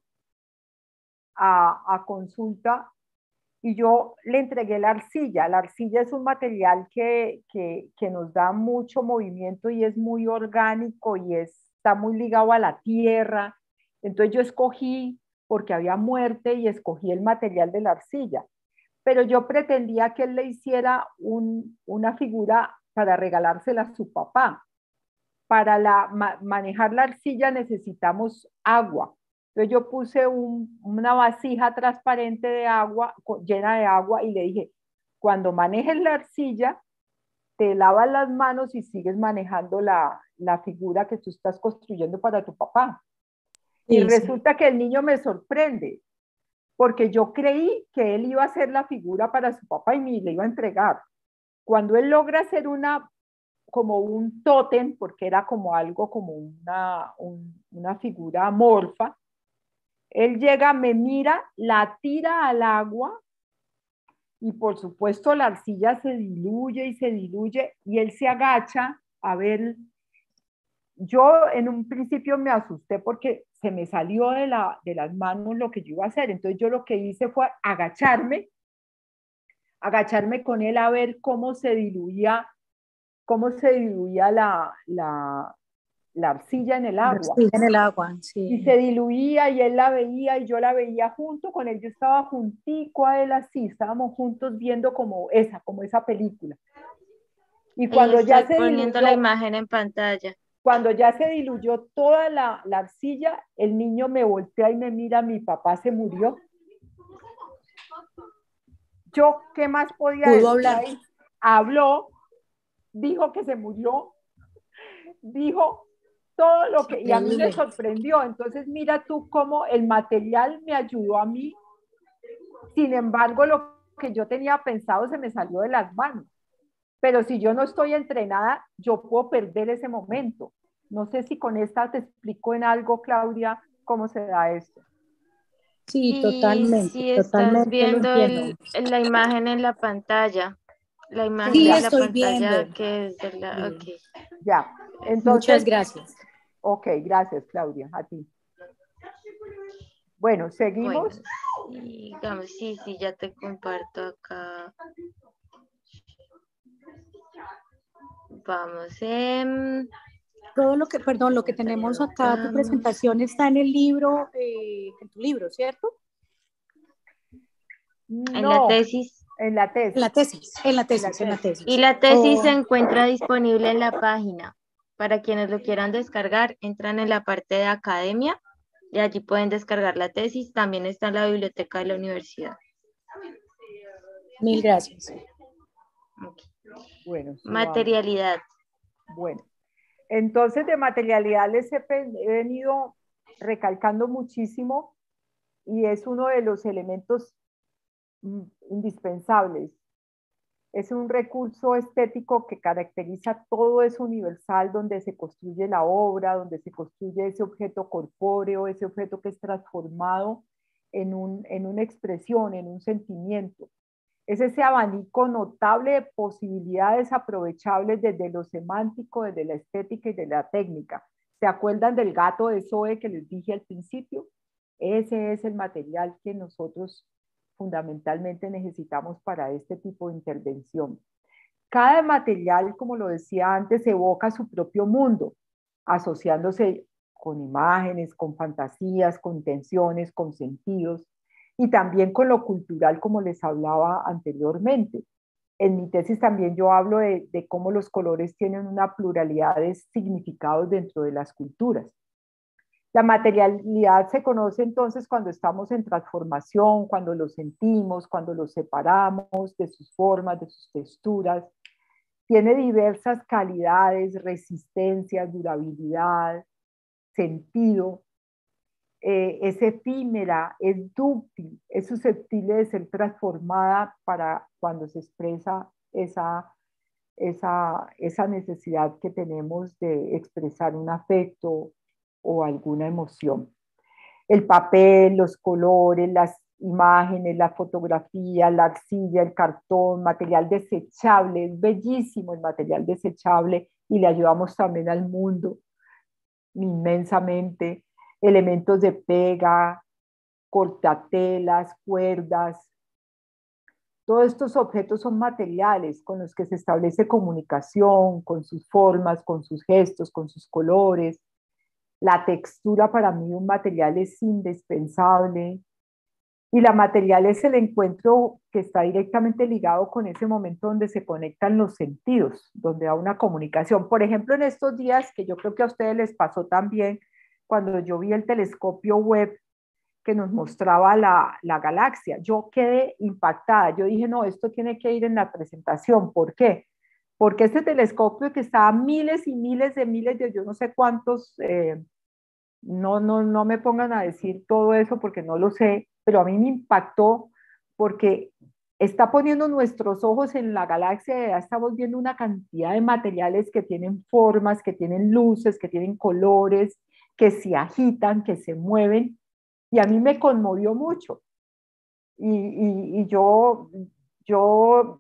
a consulta y yo le entregué la arcilla. La arcilla es un material que nos da mucho movimiento y es muy orgánico y está muy ligado a la tierra. Entonces yo escogí, porque había muerte, y escogí el material de la arcilla. Pero yo pretendía que él le hiciera una figura para regalársela a su papá. Para manejar la arcilla necesitamos agua. Entonces yo puse una vasija transparente de agua, llena de agua, y le dije, cuando manejes la arcilla, te lavas las manos y sigues manejando la figura que tú estás construyendo para tu papá. Y Sí, sí. resulta que el niño me sorprende, porque yo creí que él iba a hacer la figura para su papá y me le iba a entregar. Cuando él logra hacer como un tótem, porque era como algo, como una figura amorfa, él llega, me mira, la tira al agua y por supuesto la arcilla se diluye y se diluye y él se agacha a ver. Yo en un principio me asusté porque se me salió de las manos lo que yo iba a hacer. Entonces yo lo que hice fue agacharme con él a ver cómo se diluía la arcilla en el agua. Sí, en el agua, Y sí. se diluía y él la veía y yo la veía junto con él. Yo estaba juntico a él así, estábamos juntos viendo como esa película. Y Ahí estoy poniendo la imagen en pantalla. cuando ya se diluyó toda la arcilla, el niño me voltea y me mira, mi papá se murió. Yo, ¿qué más podía Pudo decir hablar. ahí? Habló, dijo que se murió, dijo todo lo que, y a mí me Increíble. sorprendió. Entonces, mira tú cómo el material me ayudó a mí. Sin embargo, lo que yo tenía pensado se me salió de las manos. Pero si yo no estoy entrenada, yo puedo perder ese momento. No sé si con esta te explico en algo, Claudia, cómo se da esto. Sí, Sí, sí, estás totalmente lo viendo entiendo. la imagen en la pantalla. La imagen Sí, de la estoy pantalla viendo. que es de la... Bien. Ok. Ya, Muchas entonces, gracias. ok, gracias, Claudia, a ti. Bueno, Bueno, seguimos. digamos, sí, ya te comparto acá. Vamos. Todo lo que, perdón, lo que tenemos acá, tu presentación está en el libro, en tu libro, ¿cierto? En la No, tesis. en la tesis. En la tesis, en la En la tesis, en la tesis. tesis. Y la tesis Oh, se encuentra disponible en la página. Para quienes lo quieran descargar, entran en la parte de academia y allí pueden descargar la tesis. También está en la biblioteca de la universidad. mil gracias. Okay. Bueno, subamos. Materialidad. Bueno, entonces de materialidad les he venido recalcando muchísimo y es uno de los elementos indispensables. Es un recurso estético que caracteriza todo eso universal donde se construye la obra, donde se construye ese objeto corpóreo, ese objeto que es transformado en una expresión, en un sentimiento. Es ese abanico notable de posibilidades aprovechables desde lo semántico, desde la estética y de la técnica. ¿Se acuerdan del gato de Zoe que les dije al principio? Ese es el material que nosotros fundamentalmente necesitamos para este tipo de intervención. Cada material, como lo decía antes, evoca su propio mundo, asociándose con imágenes, con fantasías, con intenciones, con sentidos y también con lo cultural, como les hablaba anteriormente. En mi tesis también yo hablo de cómo los colores tienen una pluralidad de significados dentro de las culturas. La materialidad se conoce entonces cuando estamos en transformación, cuando lo sentimos, cuando lo separamos de sus formas, de sus texturas. Tiene diversas calidades, resistencia, durabilidad, sentido. Es efímera, es dúctil, es susceptible de ser transformada para cuando se expresa esa necesidad que tenemos de expresar un afecto o alguna emoción. El papel, los colores, las imágenes, la fotografía, la arcilla, el cartón, material desechable, es bellísimo el material desechable y le ayudamos también al mundo inmensamente. Elementos de pega, cortatelas, cuerdas. Todos estos objetos son materiales con los que se establece comunicación, con sus formas, con sus gestos, con sus colores. La textura para mí un material es indispensable y la material es el encuentro que está directamente ligado con ese momento donde se conectan los sentidos, donde hay una comunicación. Por ejemplo, en estos días, que yo creo que a ustedes les pasó también, cuando yo vi el telescopio Webb que nos mostraba la galaxia, yo quedé impactada. Yo dije, no, esto tiene que ir en la presentación. ¿Por qué? porque este telescopio que está a miles y miles de yo no sé cuántos, no me pongan a decir todo eso porque no lo sé, pero a mí me impactó porque está poniendo nuestros ojos en la galaxia, ya estamos viendo una cantidad de materiales que tienen formas, que tienen luces, que tienen colores, que se agitan, que se mueven, y a mí me conmovió mucho. Y yo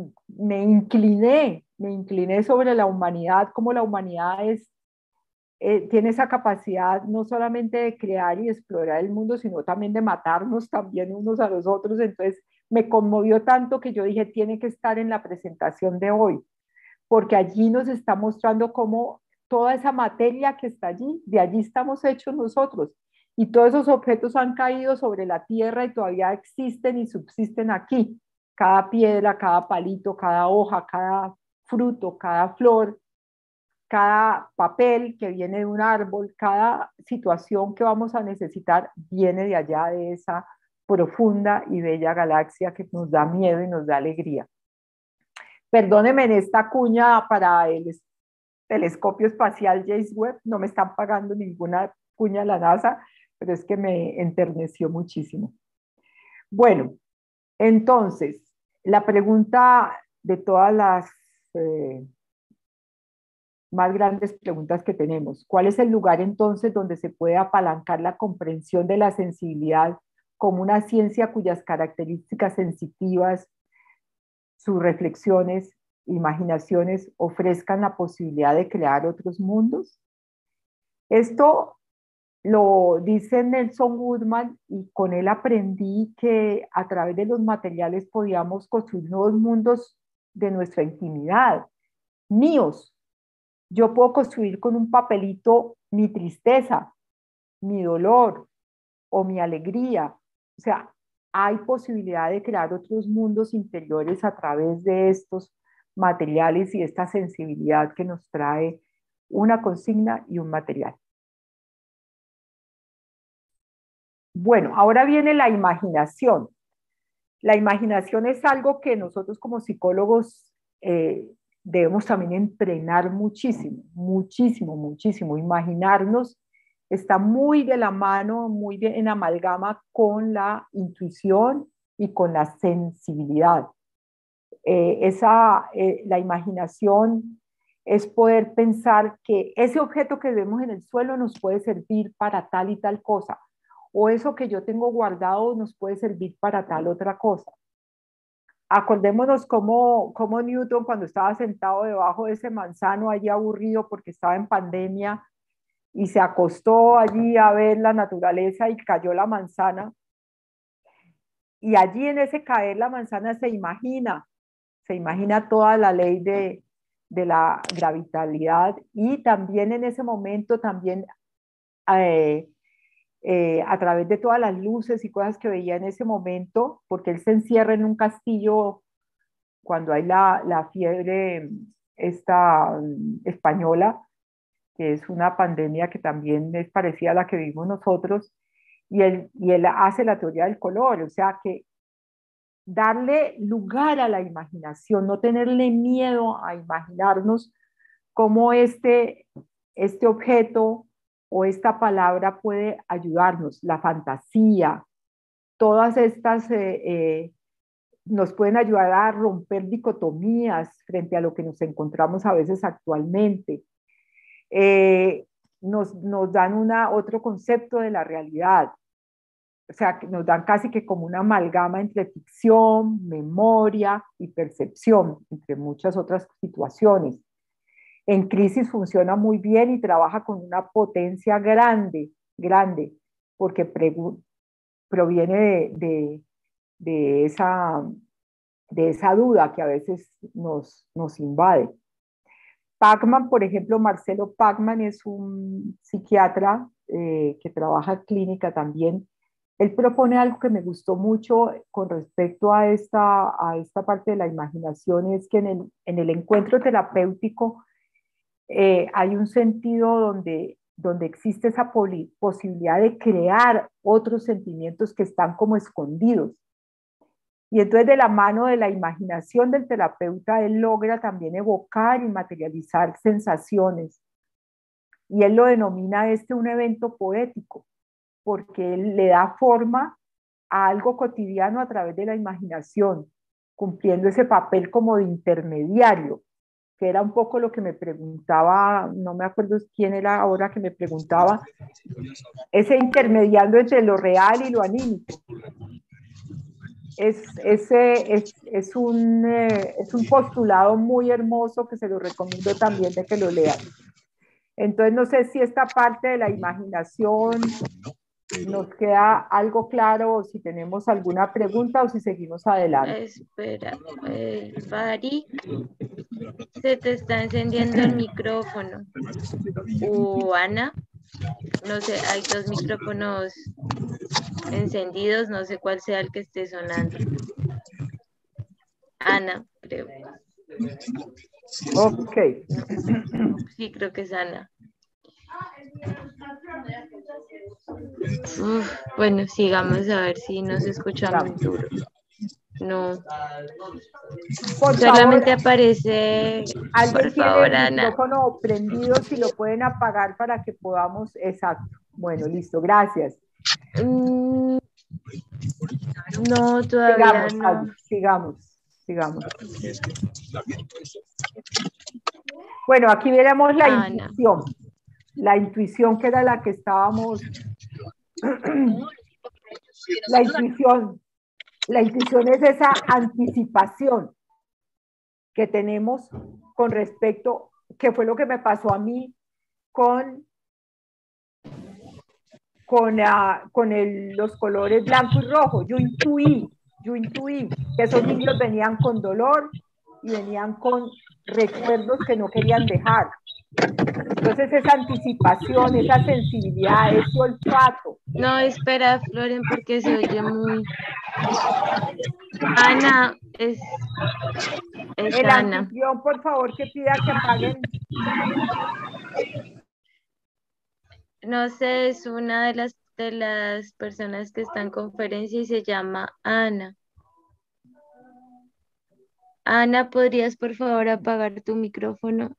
me incliné sobre la humanidad, como la humanidad tiene esa capacidad no solamente de crear y explorar el mundo, sino también de matarnos también unos a los otros. Entonces me conmovió tanto que yo dije, tiene que estar en la presentación de hoy, porque allí nos está mostrando cómo toda esa materia que está allí, de allí estamos hechos nosotros. Y todos esos objetos han caído sobre la tierra y todavía existen y subsisten aquí. Cada piedra, cada palito, cada hoja, cada fruto, cada flor, cada papel que viene de un árbol, cada situación que vamos a necesitar viene de allá, de esa profunda y bella galaxia que nos da miedo y nos da alegría. Perdónenme en esta cuña para el telescopio espacial James Webb, no me están pagando ninguna cuña a la NASA, pero es que me enterneció muchísimo. Bueno, entonces, la pregunta de todas las más grandes preguntas que tenemos, ¿cuál es el lugar entonces donde se puede apalancar la comprensión de la sensibilidad como una ciencia cuyas características sensitivas, sus reflexiones, imaginaciones ofrezcan la posibilidad de crear otros mundos? Esto lo dice Nelson Goodman y con él aprendí que a través de los materiales podíamos construir nuevos mundos de nuestra intimidad, míos. Yo puedo construir con un papelito mi tristeza, mi dolor o mi alegría. O sea, hay posibilidad de crear otros mundos interiores a través de estos materiales y esta sensibilidad que nos trae una consigna y un material. Bueno, ahora viene la imaginación. La imaginación es algo que nosotros como psicólogos debemos también entrenar muchísimo, muchísimo, muchísimo. Imaginarnos está muy de la mano, muy en amalgama con la intuición y con la sensibilidad. La imaginación es poder pensar que ese objeto que vemos en el suelo nos puede servir para tal y tal cosa, o eso que yo tengo guardado nos puede servir para tal otra cosa. Acordémonos cómo Newton, cuando estaba sentado debajo de ese manzano allí aburrido porque estaba en pandemia y se acostó allí a ver la naturaleza y cayó la manzana, y allí en ese caer la manzana se imagina toda la ley de la gravitalidad, y también en ese momento también a través de todas las luces y cosas que veía en ese momento, porque él se encierra en un castillo cuando hay la fiebre esta española, que es una pandemia que también es parecida a la que vivimos nosotros, y él hace la teoría del color, o sea que darle lugar a la imaginación, no tenerle miedo a imaginarnos cómo este objeto o esta palabra puede ayudarnos, la fantasía, todas estas nos pueden ayudar a romper dicotomías frente a lo que nos encontramos a veces actualmente. Nos dan otro concepto de la realidad, o sea, nos dan casi que como una amalgama entre ficción, memoria y percepción, entre muchas otras situaciones. En crisis funciona muy bien y trabaja con una potencia grande, grande, porque proviene de esa duda que a veces nos invade. Pacman, por ejemplo, Marcelo Pacman es un psiquiatra que trabaja en clínica también. Él propone algo que me gustó mucho con respecto a esta parte de la imaginación, es que en el encuentro terapéutico hay un sentido donde existe esa posibilidad de crear otros sentimientos que están como escondidos. Y entonces de la mano de la imaginación del terapeuta, él logra también evocar y materializar sensaciones. Y él lo denomina un evento poético, porque él le da forma a algo cotidiano a través de la imaginación, cumpliendo ese papel como de intermediario, que era un poco lo que me preguntaba, no me acuerdo quién era ahora que me preguntaba, ese intermediando entre lo real y lo anímico. Es un postulado muy hermoso que se lo recomiendo también de que lo lean. Entonces, no sé si esta parte de la imaginación nos queda algo claro, o si tenemos alguna pregunta o si seguimos adelante. Espera, Farik, se te está encendiendo el micrófono. Ana, no sé, hay dos micrófonos encendidos, no sé cuál sea el que esté sonando. Ana, creo. Ok. No, sí, creo que es Ana. Bueno, sigamos a ver si nos escuchamos duro. No. Por Solamente favor, aparece. alguien Por tiene favor, el Ana. micrófono prendido, si lo pueden apagar para que podamos. Exacto. Bueno, listo, gracias. No, todavía sigamos, no. Sigamos. Bueno, aquí veremos la intuición. La intuición, que era la que estábamos. La intuición es esa anticipación que tenemos con respecto, que fue lo que me pasó a mí con los colores blanco y rojo. Yo intuí que esos niños venían con dolor y venían con recuerdos que no querían dejar. Entonces esa anticipación, esa sensibilidad, ese olfato. No, espera, Floren, porque se oye muy... Ana, es el Ana. anfitrión, por favor, que pida que apaguen. No sé, es una de las personas que está en conferencia y se llama Ana. Ana, ¿podrías por favor apagar tu micrófono?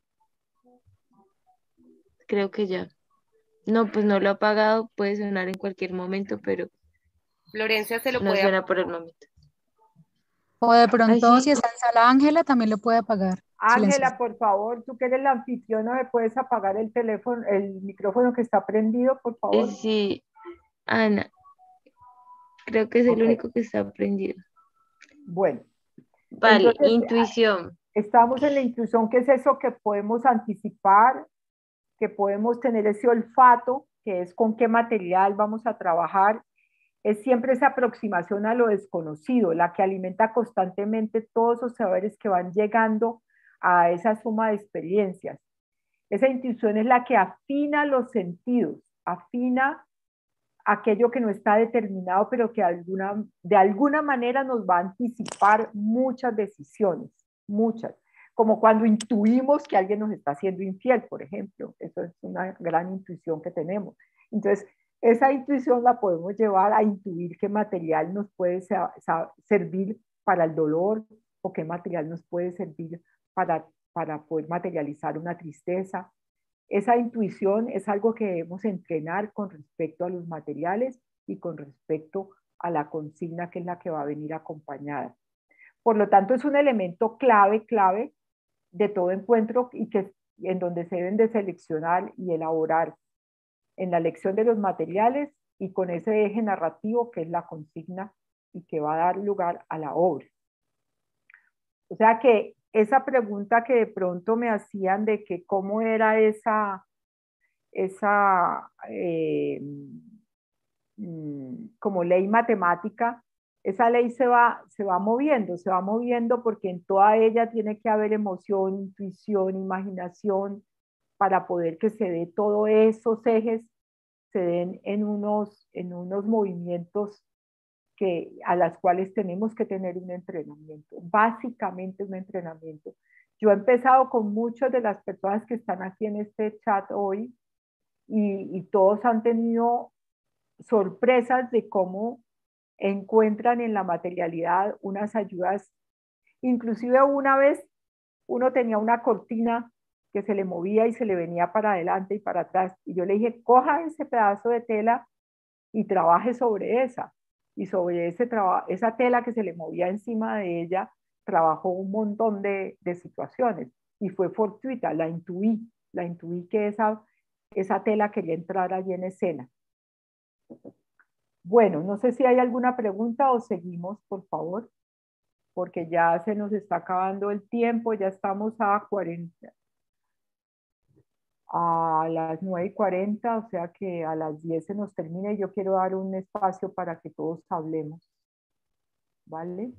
Creo que ya. No, pues no lo ha apagado, puede sonar en cualquier momento, pero Florencia se lo no puede suena por el momento. O de pronto, Ay, sí. si está en sala Ángela, también lo puede apagar. Ángela, por favor, tú que eres la anfitriona, ¿me puedes apagar el teléfono, el micrófono que está prendido, por favor? Sí, Ana. Creo que es el único que está prendido. Bueno. Vale, Entonces, intuición. Estamos en la intuición, que es eso que podemos anticipar, que podemos tener ese olfato, que es con qué material vamos a trabajar. Es siempre esa aproximación a lo desconocido, la que alimenta constantemente todos esos saberes que van llegando a esa suma de experiencias. Esa intuición es la que afina los sentidos, afina aquello que no está determinado, pero que de alguna manera nos va a anticipar muchas decisiones, muchas. Como cuando intuimos que alguien nos está haciendo infiel, por ejemplo. Eso es una gran intuición que tenemos. Entonces, esa intuición la podemos llevar a intuir qué material nos puede servir para el dolor, o qué material nos puede servir para poder materializar una tristeza. Esa intuición es algo que debemos entrenar con respecto a los materiales y con respecto a la consigna, que es la que va a venir acompañada. Por lo tanto, es un elemento clave de todo encuentro, y en donde se deben de seleccionar y elaborar en la elección de los materiales, y con ese eje narrativo que es la consigna y que va a dar lugar a la obra. O sea que esa pregunta que de pronto me hacían de que cómo era esa como ley matemática, esa ley se va moviendo, porque en toda ella tiene que haber emoción, intuición, imaginación, para poder que se dé todos esos ejes, se den en unos movimientos a las cuales tenemos que tener un entrenamiento, básicamente un entrenamiento. Yo he empezado con muchas de las personas que están aquí en este chat hoy, y todos han tenido sorpresas de cómo encuentran en la materialidad unas ayudas. Inclusive una vez uno tenía una cortina que se le movía y se le venía para adelante y para atrás. Y yo le dije, coja ese pedazo de tela y trabaje sobre esa. Y sobre esa tela que se le movía encima de ella, trabajó un montón de situaciones. Y fue fortuita, la intuí que esa tela quería entrar allí en escena. Bueno, no sé si hay alguna pregunta o seguimos, por favor, porque ya se nos está acabando el tiempo, ya estamos a las 9:40, o sea que a las 10 se nos termina y yo quiero dar un espacio para que todos hablemos. ¿Vale?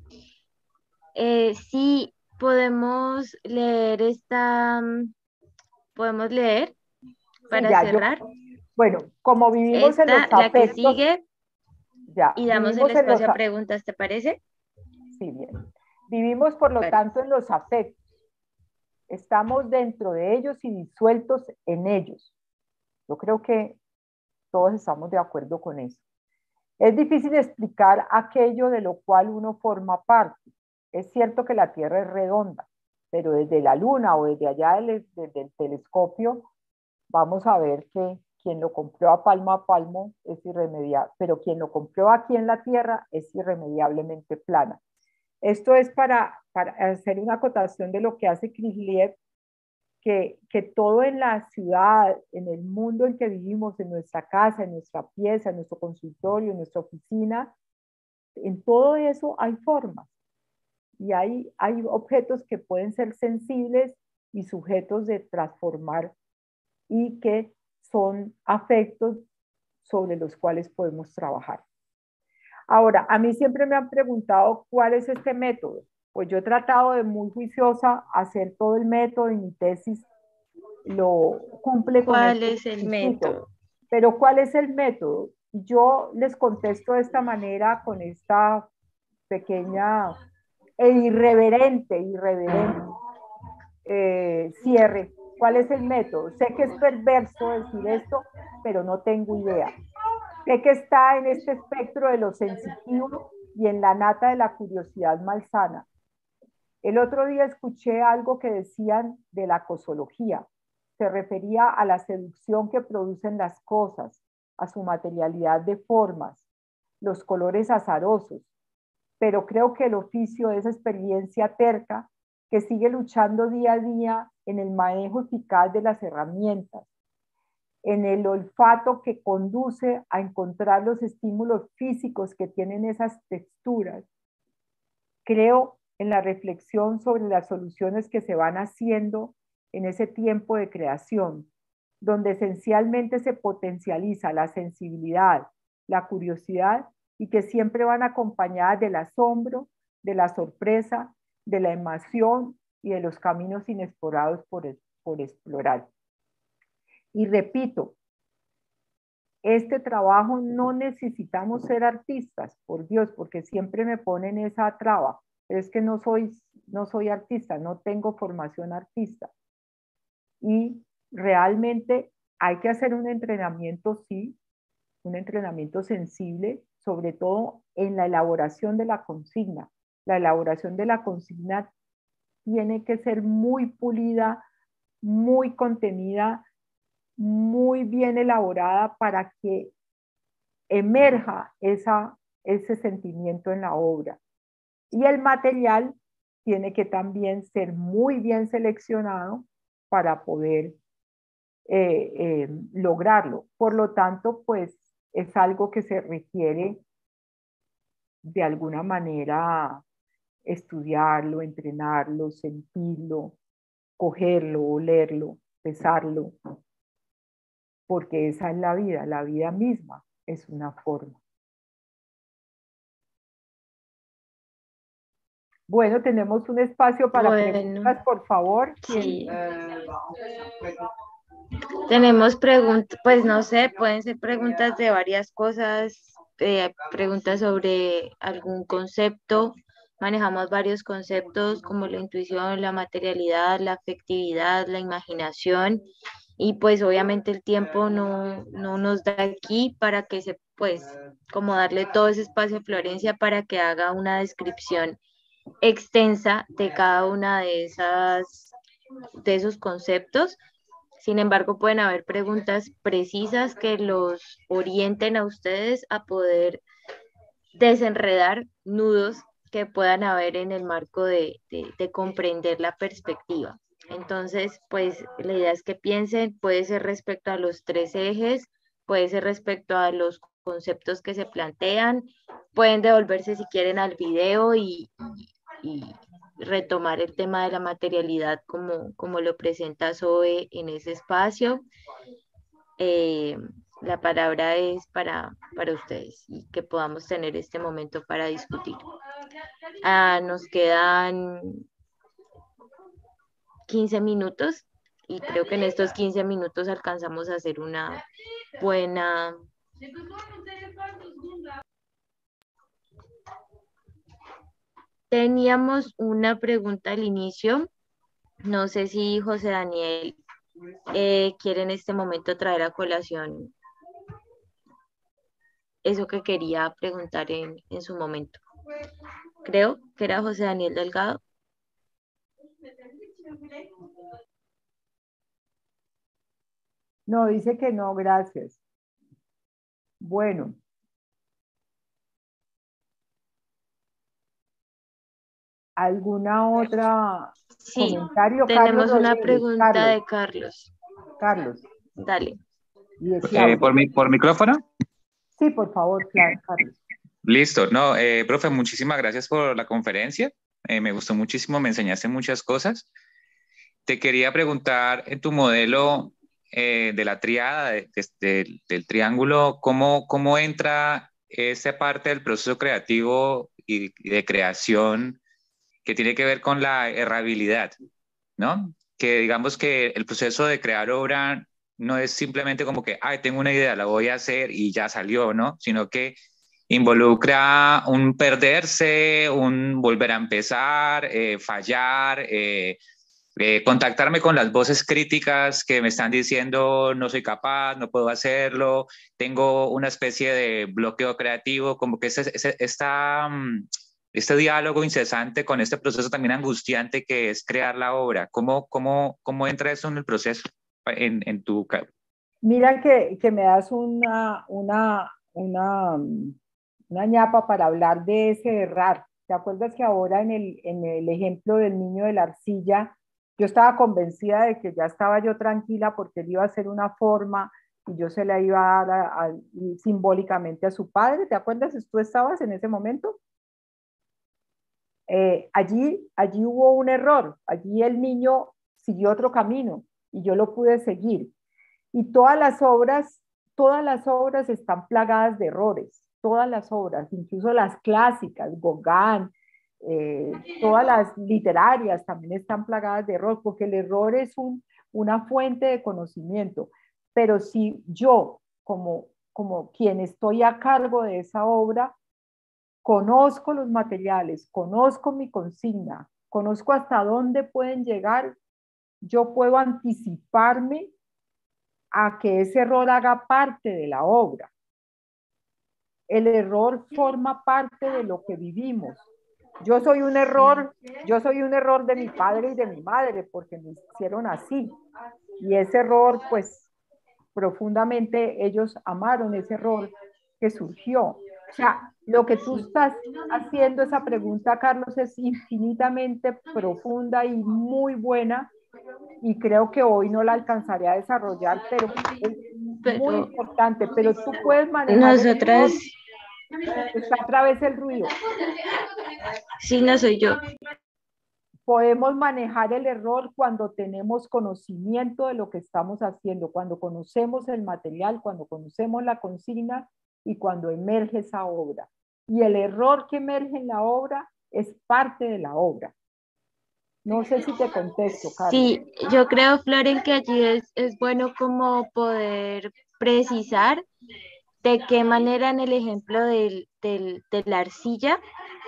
Sí, podemos leer podemos leer para sí, cerrar. Bueno, como vivimos en los afectos. La que sigue. Ya, y damos el espacio a preguntas, ¿te parece? Sí, bien. Vivimos, por lo tanto, en los afectos. Estamos dentro de ellos y disueltos en ellos. Yo creo que todos estamos de acuerdo con eso. Es difícil explicar aquello de lo cual uno forma parte. Es cierto que la Tierra es redonda, pero desde la Luna o desde allá desde el telescopio, vamos a ver que quien lo compró a palmo es irremediable, pero quien lo compró aquí en la Tierra es irremediablemente plana. Esto es para hacer una acotación de lo que hace Krylev, que todo en la ciudad, en el mundo en que vivimos, en nuestra casa, en nuestra pieza, en nuestro consultorio, en nuestra oficina, en todo eso hay formas. Y hay objetos que pueden ser sensibles y sujetos de transformar y que son afectos sobre los cuales podemos trabajar. Ahora, a mí siempre me han preguntado cuál es este método. Pues yo he tratado de muy juiciosa hacer todo el método y mi tesis lo cumple con ¿Cuál es el método? Pero ¿cuál es el método? Yo les contesto de esta manera con esta pequeña e irreverente cierre. ¿Cuál es el método? Sé que es perverso decir esto, pero no tengo idea. Sé que está en este espectro de lo sensitivo y en la nata de la curiosidad malsana. El otro día escuché algo que decían de la cosología. Se refería a la seducción que producen las cosas, a su materialidad de formas, los colores azarosos. Pero creo que el oficio de esa experiencia terca que sigue luchando día a día en el manejo eficaz de las herramientas, en el olfato que conduce a encontrar los estímulos físicos que tienen esas texturas. Creo en la reflexión sobre las soluciones que se van haciendo en ese tiempo de creación, donde esencialmente se potencializa la sensibilidad, la curiosidad y que siempre van acompañadas del asombro, de la sorpresa, de la emoción y de los caminos inexplorados por explorar. Y repito, este trabajo no necesitamos ser artistas, por Dios, porque siempre me ponen esa traba. Es que no soy artista, no tengo formación artista. Y realmente hay que hacer un entrenamiento, sí, un entrenamiento sensible, sobre todo en la elaboración de la consigna. La elaboración de la consigna tiene que ser muy pulida, muy contenida, muy bien elaborada para que emerja ese sentimiento en la obra. Y el material tiene que también ser muy bien seleccionado para poder lograrlo. Por lo tanto, pues es algo que se requiere de alguna manera estudiarlo, entrenarlo, sentirlo, cogerlo, olerlo, pesarlo, porque esa es la vida misma es una forma. Bueno, tenemos un espacio para preguntas, por favor. Sí. Tenemos preguntas, pues no sé, pueden ser preguntas de varias cosas, preguntas sobre algún concepto. Manejamos varios conceptos como la intuición, la materialidad, la afectividad, la imaginación y pues obviamente el tiempo no nos da aquí para que pues, como darle todo ese espacio a Florencia para que haga una descripción extensa de cada una de esos conceptos. Sin embargo, pueden haber preguntas precisas que los orienten a ustedes a poder desenredar nudos que puedan haber en el marco de comprender la perspectiva. Entonces, pues la idea es que piensen, puede ser respecto a los 3 ejes, puede ser respecto a los conceptos que se plantean, pueden devolverse si quieren al video y retomar el tema de la materialidad como lo presenta Zoe en ese espacio. La palabra es para ustedes y que podamos tener este momento para discutir. Nos quedan 15 minutos y creo que en estos 15 minutos alcanzamos a hacer una buena... Teníamos una pregunta al inicio. No sé si José Daniel quiere en este momento traer a colación eso que quería preguntar en su momento. Creo que era José Daniel Delgado. No, dice que no, gracias. Bueno. ¿Alguna otra comentario? Tenemos Carlos una Rodríguez. pregunta Carlos. de Carlos. Carlos. Dale. ¿Por micrófono? Sí, por favor, claro, Carlos. Listo. No, profe, muchísimas gracias por la conferencia. Me gustó muchísimo, me enseñaste muchas cosas. Te quería preguntar en tu modelo de la triada, del triángulo, ¿cómo entra esa parte del proceso creativo y de creación que tiene que ver con la errabilidad, ¿no? Que digamos que el proceso de crear obra no es simplemente como que, ay, tengo una idea, la voy a hacer y ya salió, ¿no? Sino que involucra un perderse, un volver a empezar, fallar, contactarme con las voces críticas que me están diciendo no soy capaz, no puedo hacerlo, tengo una especie de bloqueo creativo, como que este diálogo incesante con este proceso también angustiante que es crear la obra. ¿Cómo entra eso en el proceso en tu caso? Mira que me das una ñapa para hablar de ese errar. ¿Te acuerdas que ahora en el ejemplo del niño de la arcilla, yo estaba convencida de que ya estaba yo tranquila porque él iba a hacer una forma y yo se la iba a dar simbólicamente a su padre? ¿Te acuerdas? ¿Tú estabas en ese momento? Allí hubo un error, allí el niño siguió otro camino y yo lo pude seguir. Y todas las obras están plagadas de errores, todas las obras, incluso las clásicas, Gauguin, todas las literarias también están plagadas de error, porque el error es una fuente de conocimiento. Pero si yo, como quien estoy a cargo de esa obra, conozco los materiales, conozco mi consigna, conozco hasta dónde pueden llegar, yo puedo anticiparme a que ese error haga parte de la obra. El error forma parte de lo que vivimos. Yo soy un error de mi padre y de mi madre porque me hicieron así. Y ese error, pues, profundamente ellos amaron ese error que surgió. O sea, lo que tú estás haciendo, esa pregunta, Carlos, es infinitamente profunda y muy buena, y creo que hoy no la alcanzaré a desarrollar, pero es muy importante. Pero tú puedes manejar nosotras... Está otra vez el ruido. Sí, no soy yo. Podemos manejar el error cuando tenemos conocimiento de lo que estamos haciendo, cuando conocemos el material, cuando conocemos la consigna y cuando emerge esa obra. Y el error que emerge en la obra es parte de la obra. No sé si te contesto, Carlos. Sí, yo creo, Floren, que allí es bueno como poder precisar de qué manera en el ejemplo de la arcilla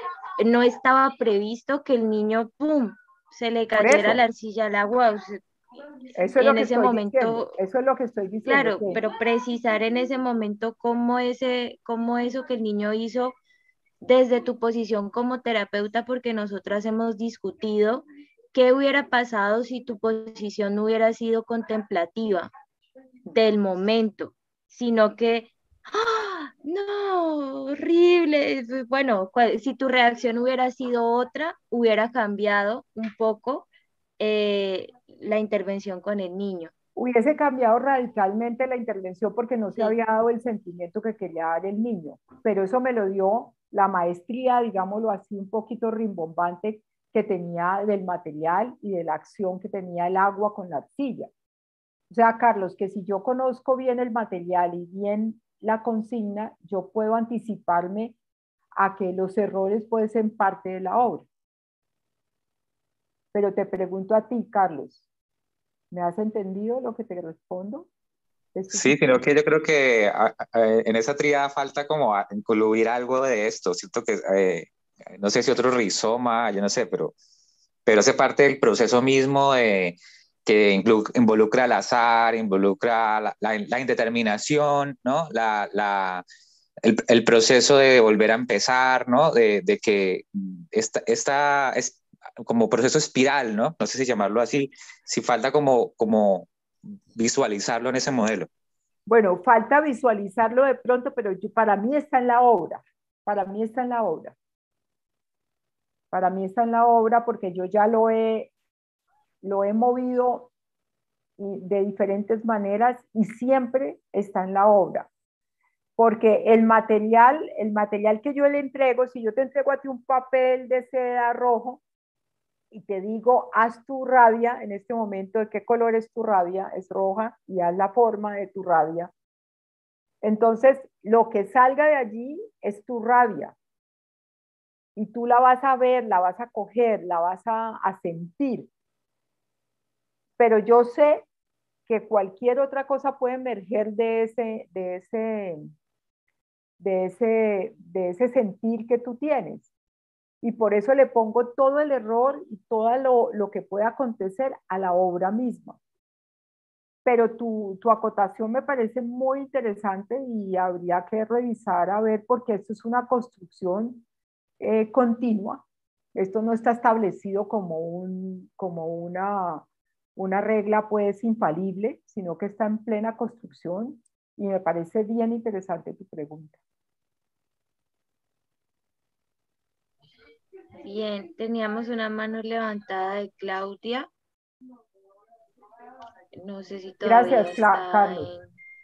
no estaba previsto que el niño, ¡pum!, se le cayera la arcilla al agua. Eso es Y lo en que ese estoy momento, diciendo, eso es lo que estoy diciendo. claro, Que pero precisar en ese momento cómo eso que el niño hizo desde tu posición como terapeuta, porque nosotras hemos discutido qué hubiera pasado si tu posición no hubiera sido contemplativa del momento, sino que, ¡ah! No, horrible. Bueno, si tu reacción hubiera sido otra, hubiera cambiado un poco la intervención con el niño. hubiese cambiado radicalmente la intervención porque no se Sí. había dado el sentimiento que quería dar el niño, pero eso me lo dio la maestría, digámoslo así, un poquito rimbombante que tenía del material y de la acción que tenía el agua con la arcilla. O sea, Carlos, que si yo conozco bien el material y bien la consigna, yo puedo anticiparme a que los errores pueden ser parte de la obra. Pero te pregunto a ti, Carlos, ¿me has entendido lo que te respondo? Sí, sino que yo creo que en esa tríada falta como incluir algo de esto. Siento que, no sé si otro rizoma, yo no sé, pero hace parte del proceso mismo que involucra el azar, involucra la indeterminación, ¿no? El proceso de volver a empezar, ¿no? De que esta es como proceso espiral, ¿no? No sé si llamarlo así, si falta como visualizarlo en ese modelo. Bueno, falta visualizarlo de pronto, pero para mí está en la obra, para mí está en la obra. Para mí está en la obra porque yo ya lo he movido de diferentes maneras y siempre está en la obra. Porque el material que yo le entrego, si yo te entrego a ti un papel de seda rojo y te digo, haz tu rabia en este momento, ¿de qué color es tu rabia? Es roja y haz la forma de tu rabia. Entonces, lo que salga de allí es tu rabia. Y tú la vas a ver, la vas a coger, la vas a sentir. Pero yo sé que cualquier otra cosa puede emerger de ese sentir que tú tienes. Y por eso le pongo todo el error y todo lo que pueda acontecer a la obra misma. Pero tu acotación me parece muy interesante y habría que revisar a ver, porque esto es una construcción continua. Esto no está establecido como una regla pues infalible, sino que está en plena construcción y me parece bien interesante tu pregunta. Bien, teníamos una mano levantada de Claudia. No sé si todavía Gracias, está Carlos.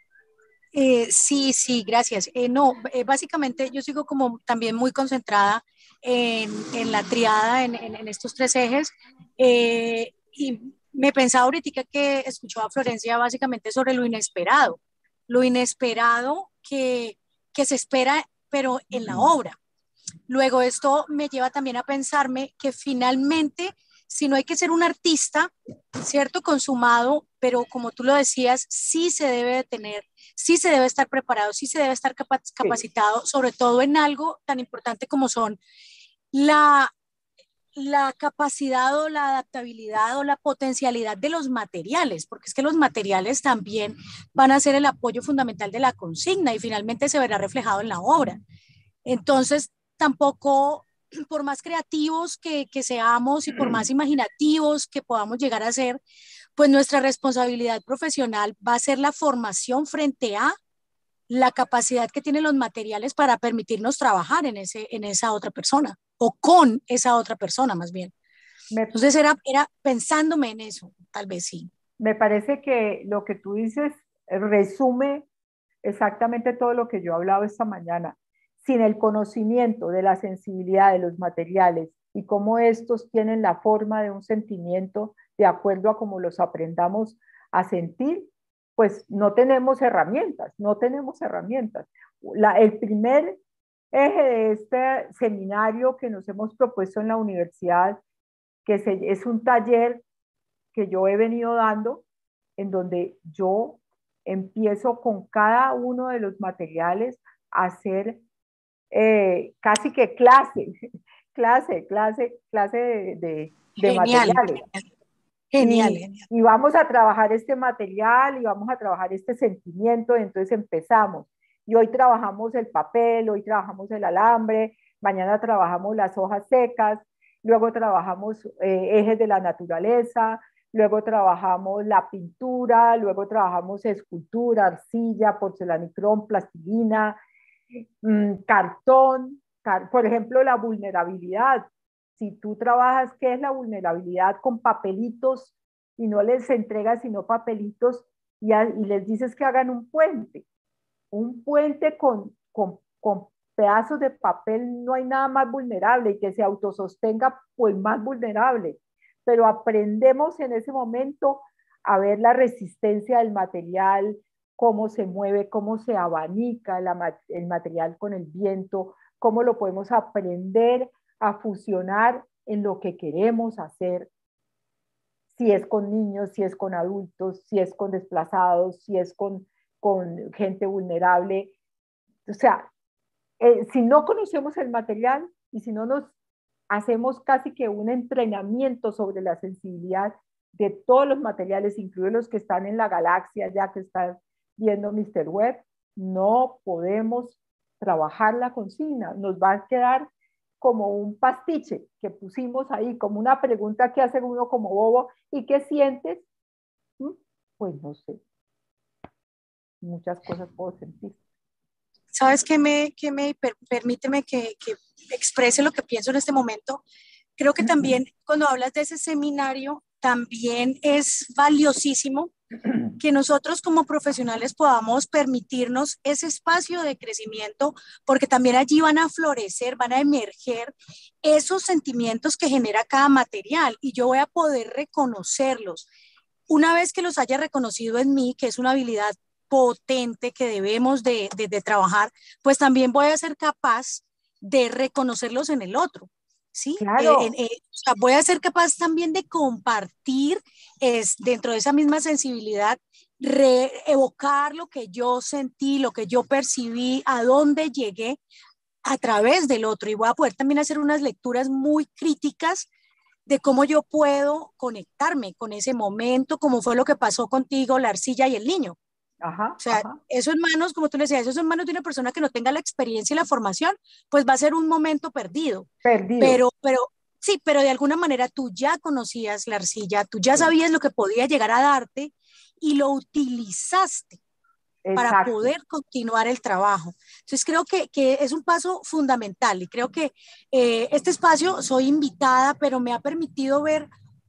Sí, gracias. No, básicamente yo sigo como también muy concentrada en la triada, en estos tres ejes. Y me pensaba ahorita que escuchaba a Florencia básicamente sobre lo inesperado que se espera, pero en la obra. Luego esto me lleva también a pensarme que finalmente, si no hay que ser un artista, ¿cierto? Consumado, pero como tú lo decías, sí se debe de tener, sí se debe estar preparado, sí se debe estar capacitado, sobre todo en algo tan importante como son la, la capacidad o la adaptabilidad o la potencialidad de los materiales, porque es que los materiales también van a ser el apoyo fundamental de la consigna y finalmente se verá reflejado en la obra. Entonces, tampoco, por más creativos que seamos y por más imaginativos que podamos llegar a ser, pues nuestra responsabilidad profesional va a ser la formación frente a la capacidad que tienen los materiales para permitirnos trabajar en esa otra persona o con esa otra persona más bien. Entonces era pensándome en eso, tal vez sí. Me parece que lo que tú dices resume exactamente todo lo que yo he hablado esta mañana. Sin el conocimiento de la sensibilidad de los materiales y cómo estos tienen la forma de un sentimiento de acuerdo a cómo los aprendamos a sentir, pues no tenemos herramientas, no tenemos herramientas. El primer eje de este seminario que nos hemos propuesto en la universidad, que es un taller que yo he venido dando, en donde yo empiezo con cada uno de los materiales a hacer casi que clase de materiales. Genial, genial. Y vamos a trabajar este material y vamos a trabajar este sentimiento, entonces empezamos. Y hoy trabajamos el papel, hoy trabajamos el alambre, mañana trabajamos las hojas secas, luego trabajamos ejes de la naturaleza, luego trabajamos la pintura, luego trabajamos escultura, arcilla, porcelanicrón, plastilina, cartón, por ejemplo, la vulnerabilidad. Si tú trabajas, ¿qué es la vulnerabilidad? Con papelitos y no les entregas sino papelitos y les dices que hagan un puente con pedazos de papel, no hay nada más vulnerable, y que se autosostenga, pues más vulnerable. Pero aprendemos en ese momento a ver la resistencia del material, cómo se mueve, cómo se abanica el material con el viento, cómo lo podemos aprender a fusionar en lo que queremos hacer, si es con niños, si es con adultos, si es con desplazados, si es con gente vulnerable. O sea, si no conocemos el material y si no nos hacemos casi que un entrenamiento sobre la sensibilidad de todos los materiales, incluidos los que están en la galaxia, ya que está viendo Mr. Webb, no podemos trabajar la consigna. Nos va a quedar como un pastiche que pusimos ahí, como una pregunta que hace uno como bobo. ¿Y qué sientes? Pues no sé. Muchas cosas puedo sentir. ¿Sabes qué permíteme que exprese lo que pienso en este momento? Creo que también cuando hablas de ese seminario, también es valiosísimo que nosotros como profesionales podamos permitirnos ese espacio de crecimiento, porque también allí van a florecer, van a emerger esos sentimientos que genera cada material y yo voy a poder reconocerlos. Una vez que los haya reconocido en mí, que es una habilidad potente que debemos de trabajar, pues también voy a ser capaz de reconocerlos en el otro, ¿sí? Claro. O sea, voy a ser capaz también de compartir dentro de esa misma sensibilidad, evocar lo que yo sentí, lo que yo percibí, a dónde llegué a través del otro, y voy a poder también hacer unas lecturas muy críticas de cómo yo puedo conectarme con ese momento, como fue lo que pasó contigo, la arcilla y el niño. Ajá, o sea, ajá. Eso en manos, como tú le decías, eso en manos de una persona que no tenga la experiencia y la formación, pues va a ser un momento perdido. Sí, pero de alguna manera tú ya conocías la arcilla, tú ya sabías lo que podía llegar a darte y lo utilizaste. Exacto. Para poder continuar el trabajo. Entonces creo que es un paso fundamental y creo que este espacio, soy invitada, pero me ha Gracias. permitido ver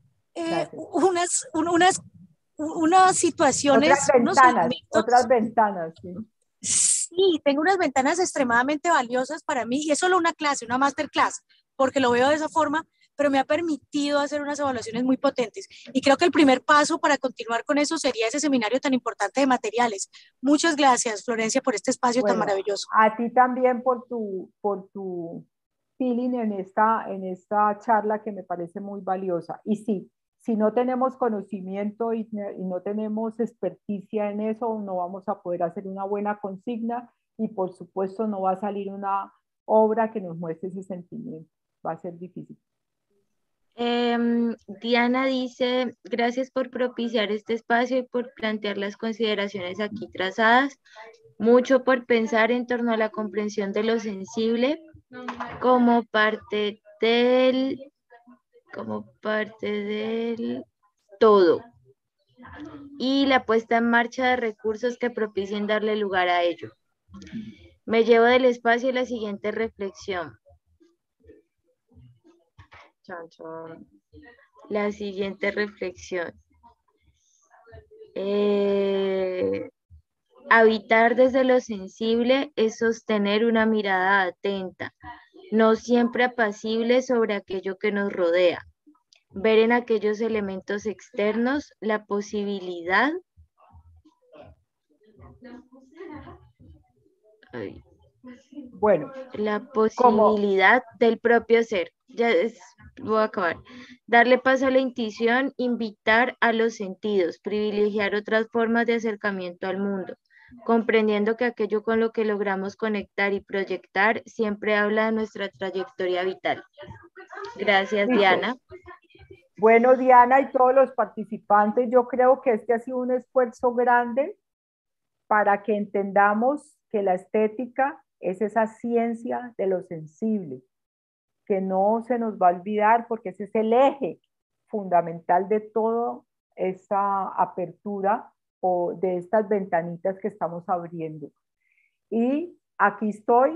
unas situaciones, otras ventanas, sí. Sí, tengo unas ventanas extremadamente valiosas para mí y es solo una clase, una masterclass, porque lo veo de esa forma, pero me ha permitido hacer unas evaluaciones muy potentes. Y creo que el primer paso para continuar con eso sería ese seminario tan importante de materiales. Muchas gracias, Florencia, por este espacio tan maravilloso. A ti también por tu feeling en esta charla que me parece muy valiosa. Y sí, si no tenemos conocimiento y no tenemos experticia en eso, no vamos a poder hacer una buena consigna y por supuesto no va a salir una obra que nos muestre ese sentimiento. Va a ser difícil. Diana dice, gracias por propiciar este espacio y por plantear las consideraciones aquí trazadas. Mucho por pensar en torno a la comprensión de lo sensible como parte del todo y la puesta en marcha de recursos que propicien darle lugar a ello. Me llevo del espacio la siguiente reflexión. La siguiente reflexión. Habitar desde lo sensible es sostener una mirada atenta, no siempre apacible sobre aquello que nos rodea. Ver en aquellos elementos externos la posibilidad del propio ser. Voy a acabar. Darle paso a la intuición, invitar a los sentidos, privilegiar otras formas de acercamiento al mundo, comprendiendo que aquello con lo que logramos conectar y proyectar siempre habla de nuestra trayectoria vital. Gracias, Diana. Bueno, Diana y todos los participantes, yo creo que este ha sido un esfuerzo grande para que entendamos que la estética es esa ciencia de lo sensible, que no se nos va a olvidar porque ese es el eje fundamental de toda esa apertura o de estas ventanitas que estamos abriendo. Y aquí estoy,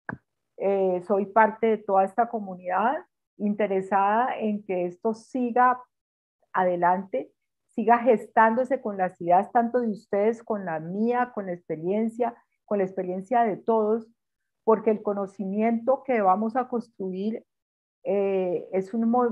soy parte de toda esta comunidad interesada en que esto siga adelante, siga gestándose con las ideas tanto de ustedes, con la mía, con la experiencia de todos, porque el conocimiento que vamos a construir es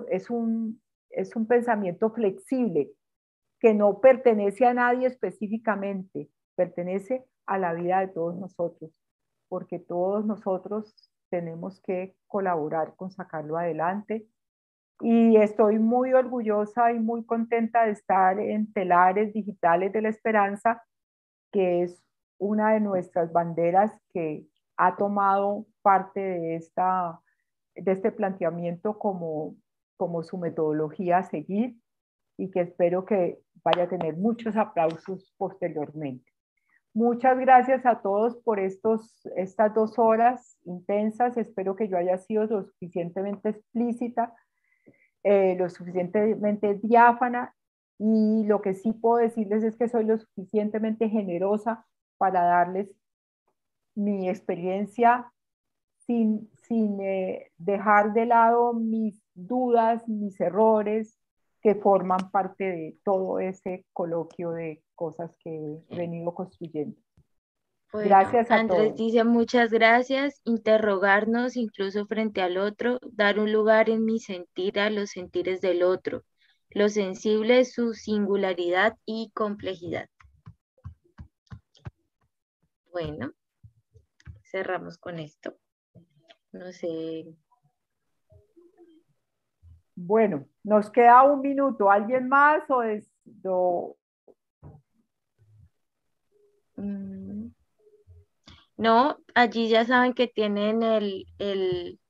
un pensamiento flexible que no pertenece a nadie específicamente, pertenece a la vida de todos nosotros, porque todos nosotros tenemos que colaborar con sacarlo adelante. Y estoy muy orgullosa y muy contenta de estar en Telares Digitales de la Esperanza, que es una de nuestras banderas que ha tomado parte de este planteamiento como su metodología a seguir y que espero que vaya a tener muchos aplausos posteriormente. Muchas gracias a todos por estas 2 horas intensas. Espero que yo haya sido lo suficientemente explícita, lo suficientemente diáfana, y lo que sí puedo decirles es que soy lo suficientemente generosa para darles mi experiencia sin dejar de lado mis dudas, mis errores, que forman parte de todo ese coloquio de cosas que he venido construyendo. Bueno, Gracias a Andrés todos. dice muchas gracias, interrogarnos incluso frente al otro, dar un lugar en mi sentir a los sentires del otro, lo sensible, su singularidad y complejidad. Bueno, cerramos con esto. No sé. Bueno, nos queda 1 minuto. ¿Alguien más o No, allí ya saben que tienen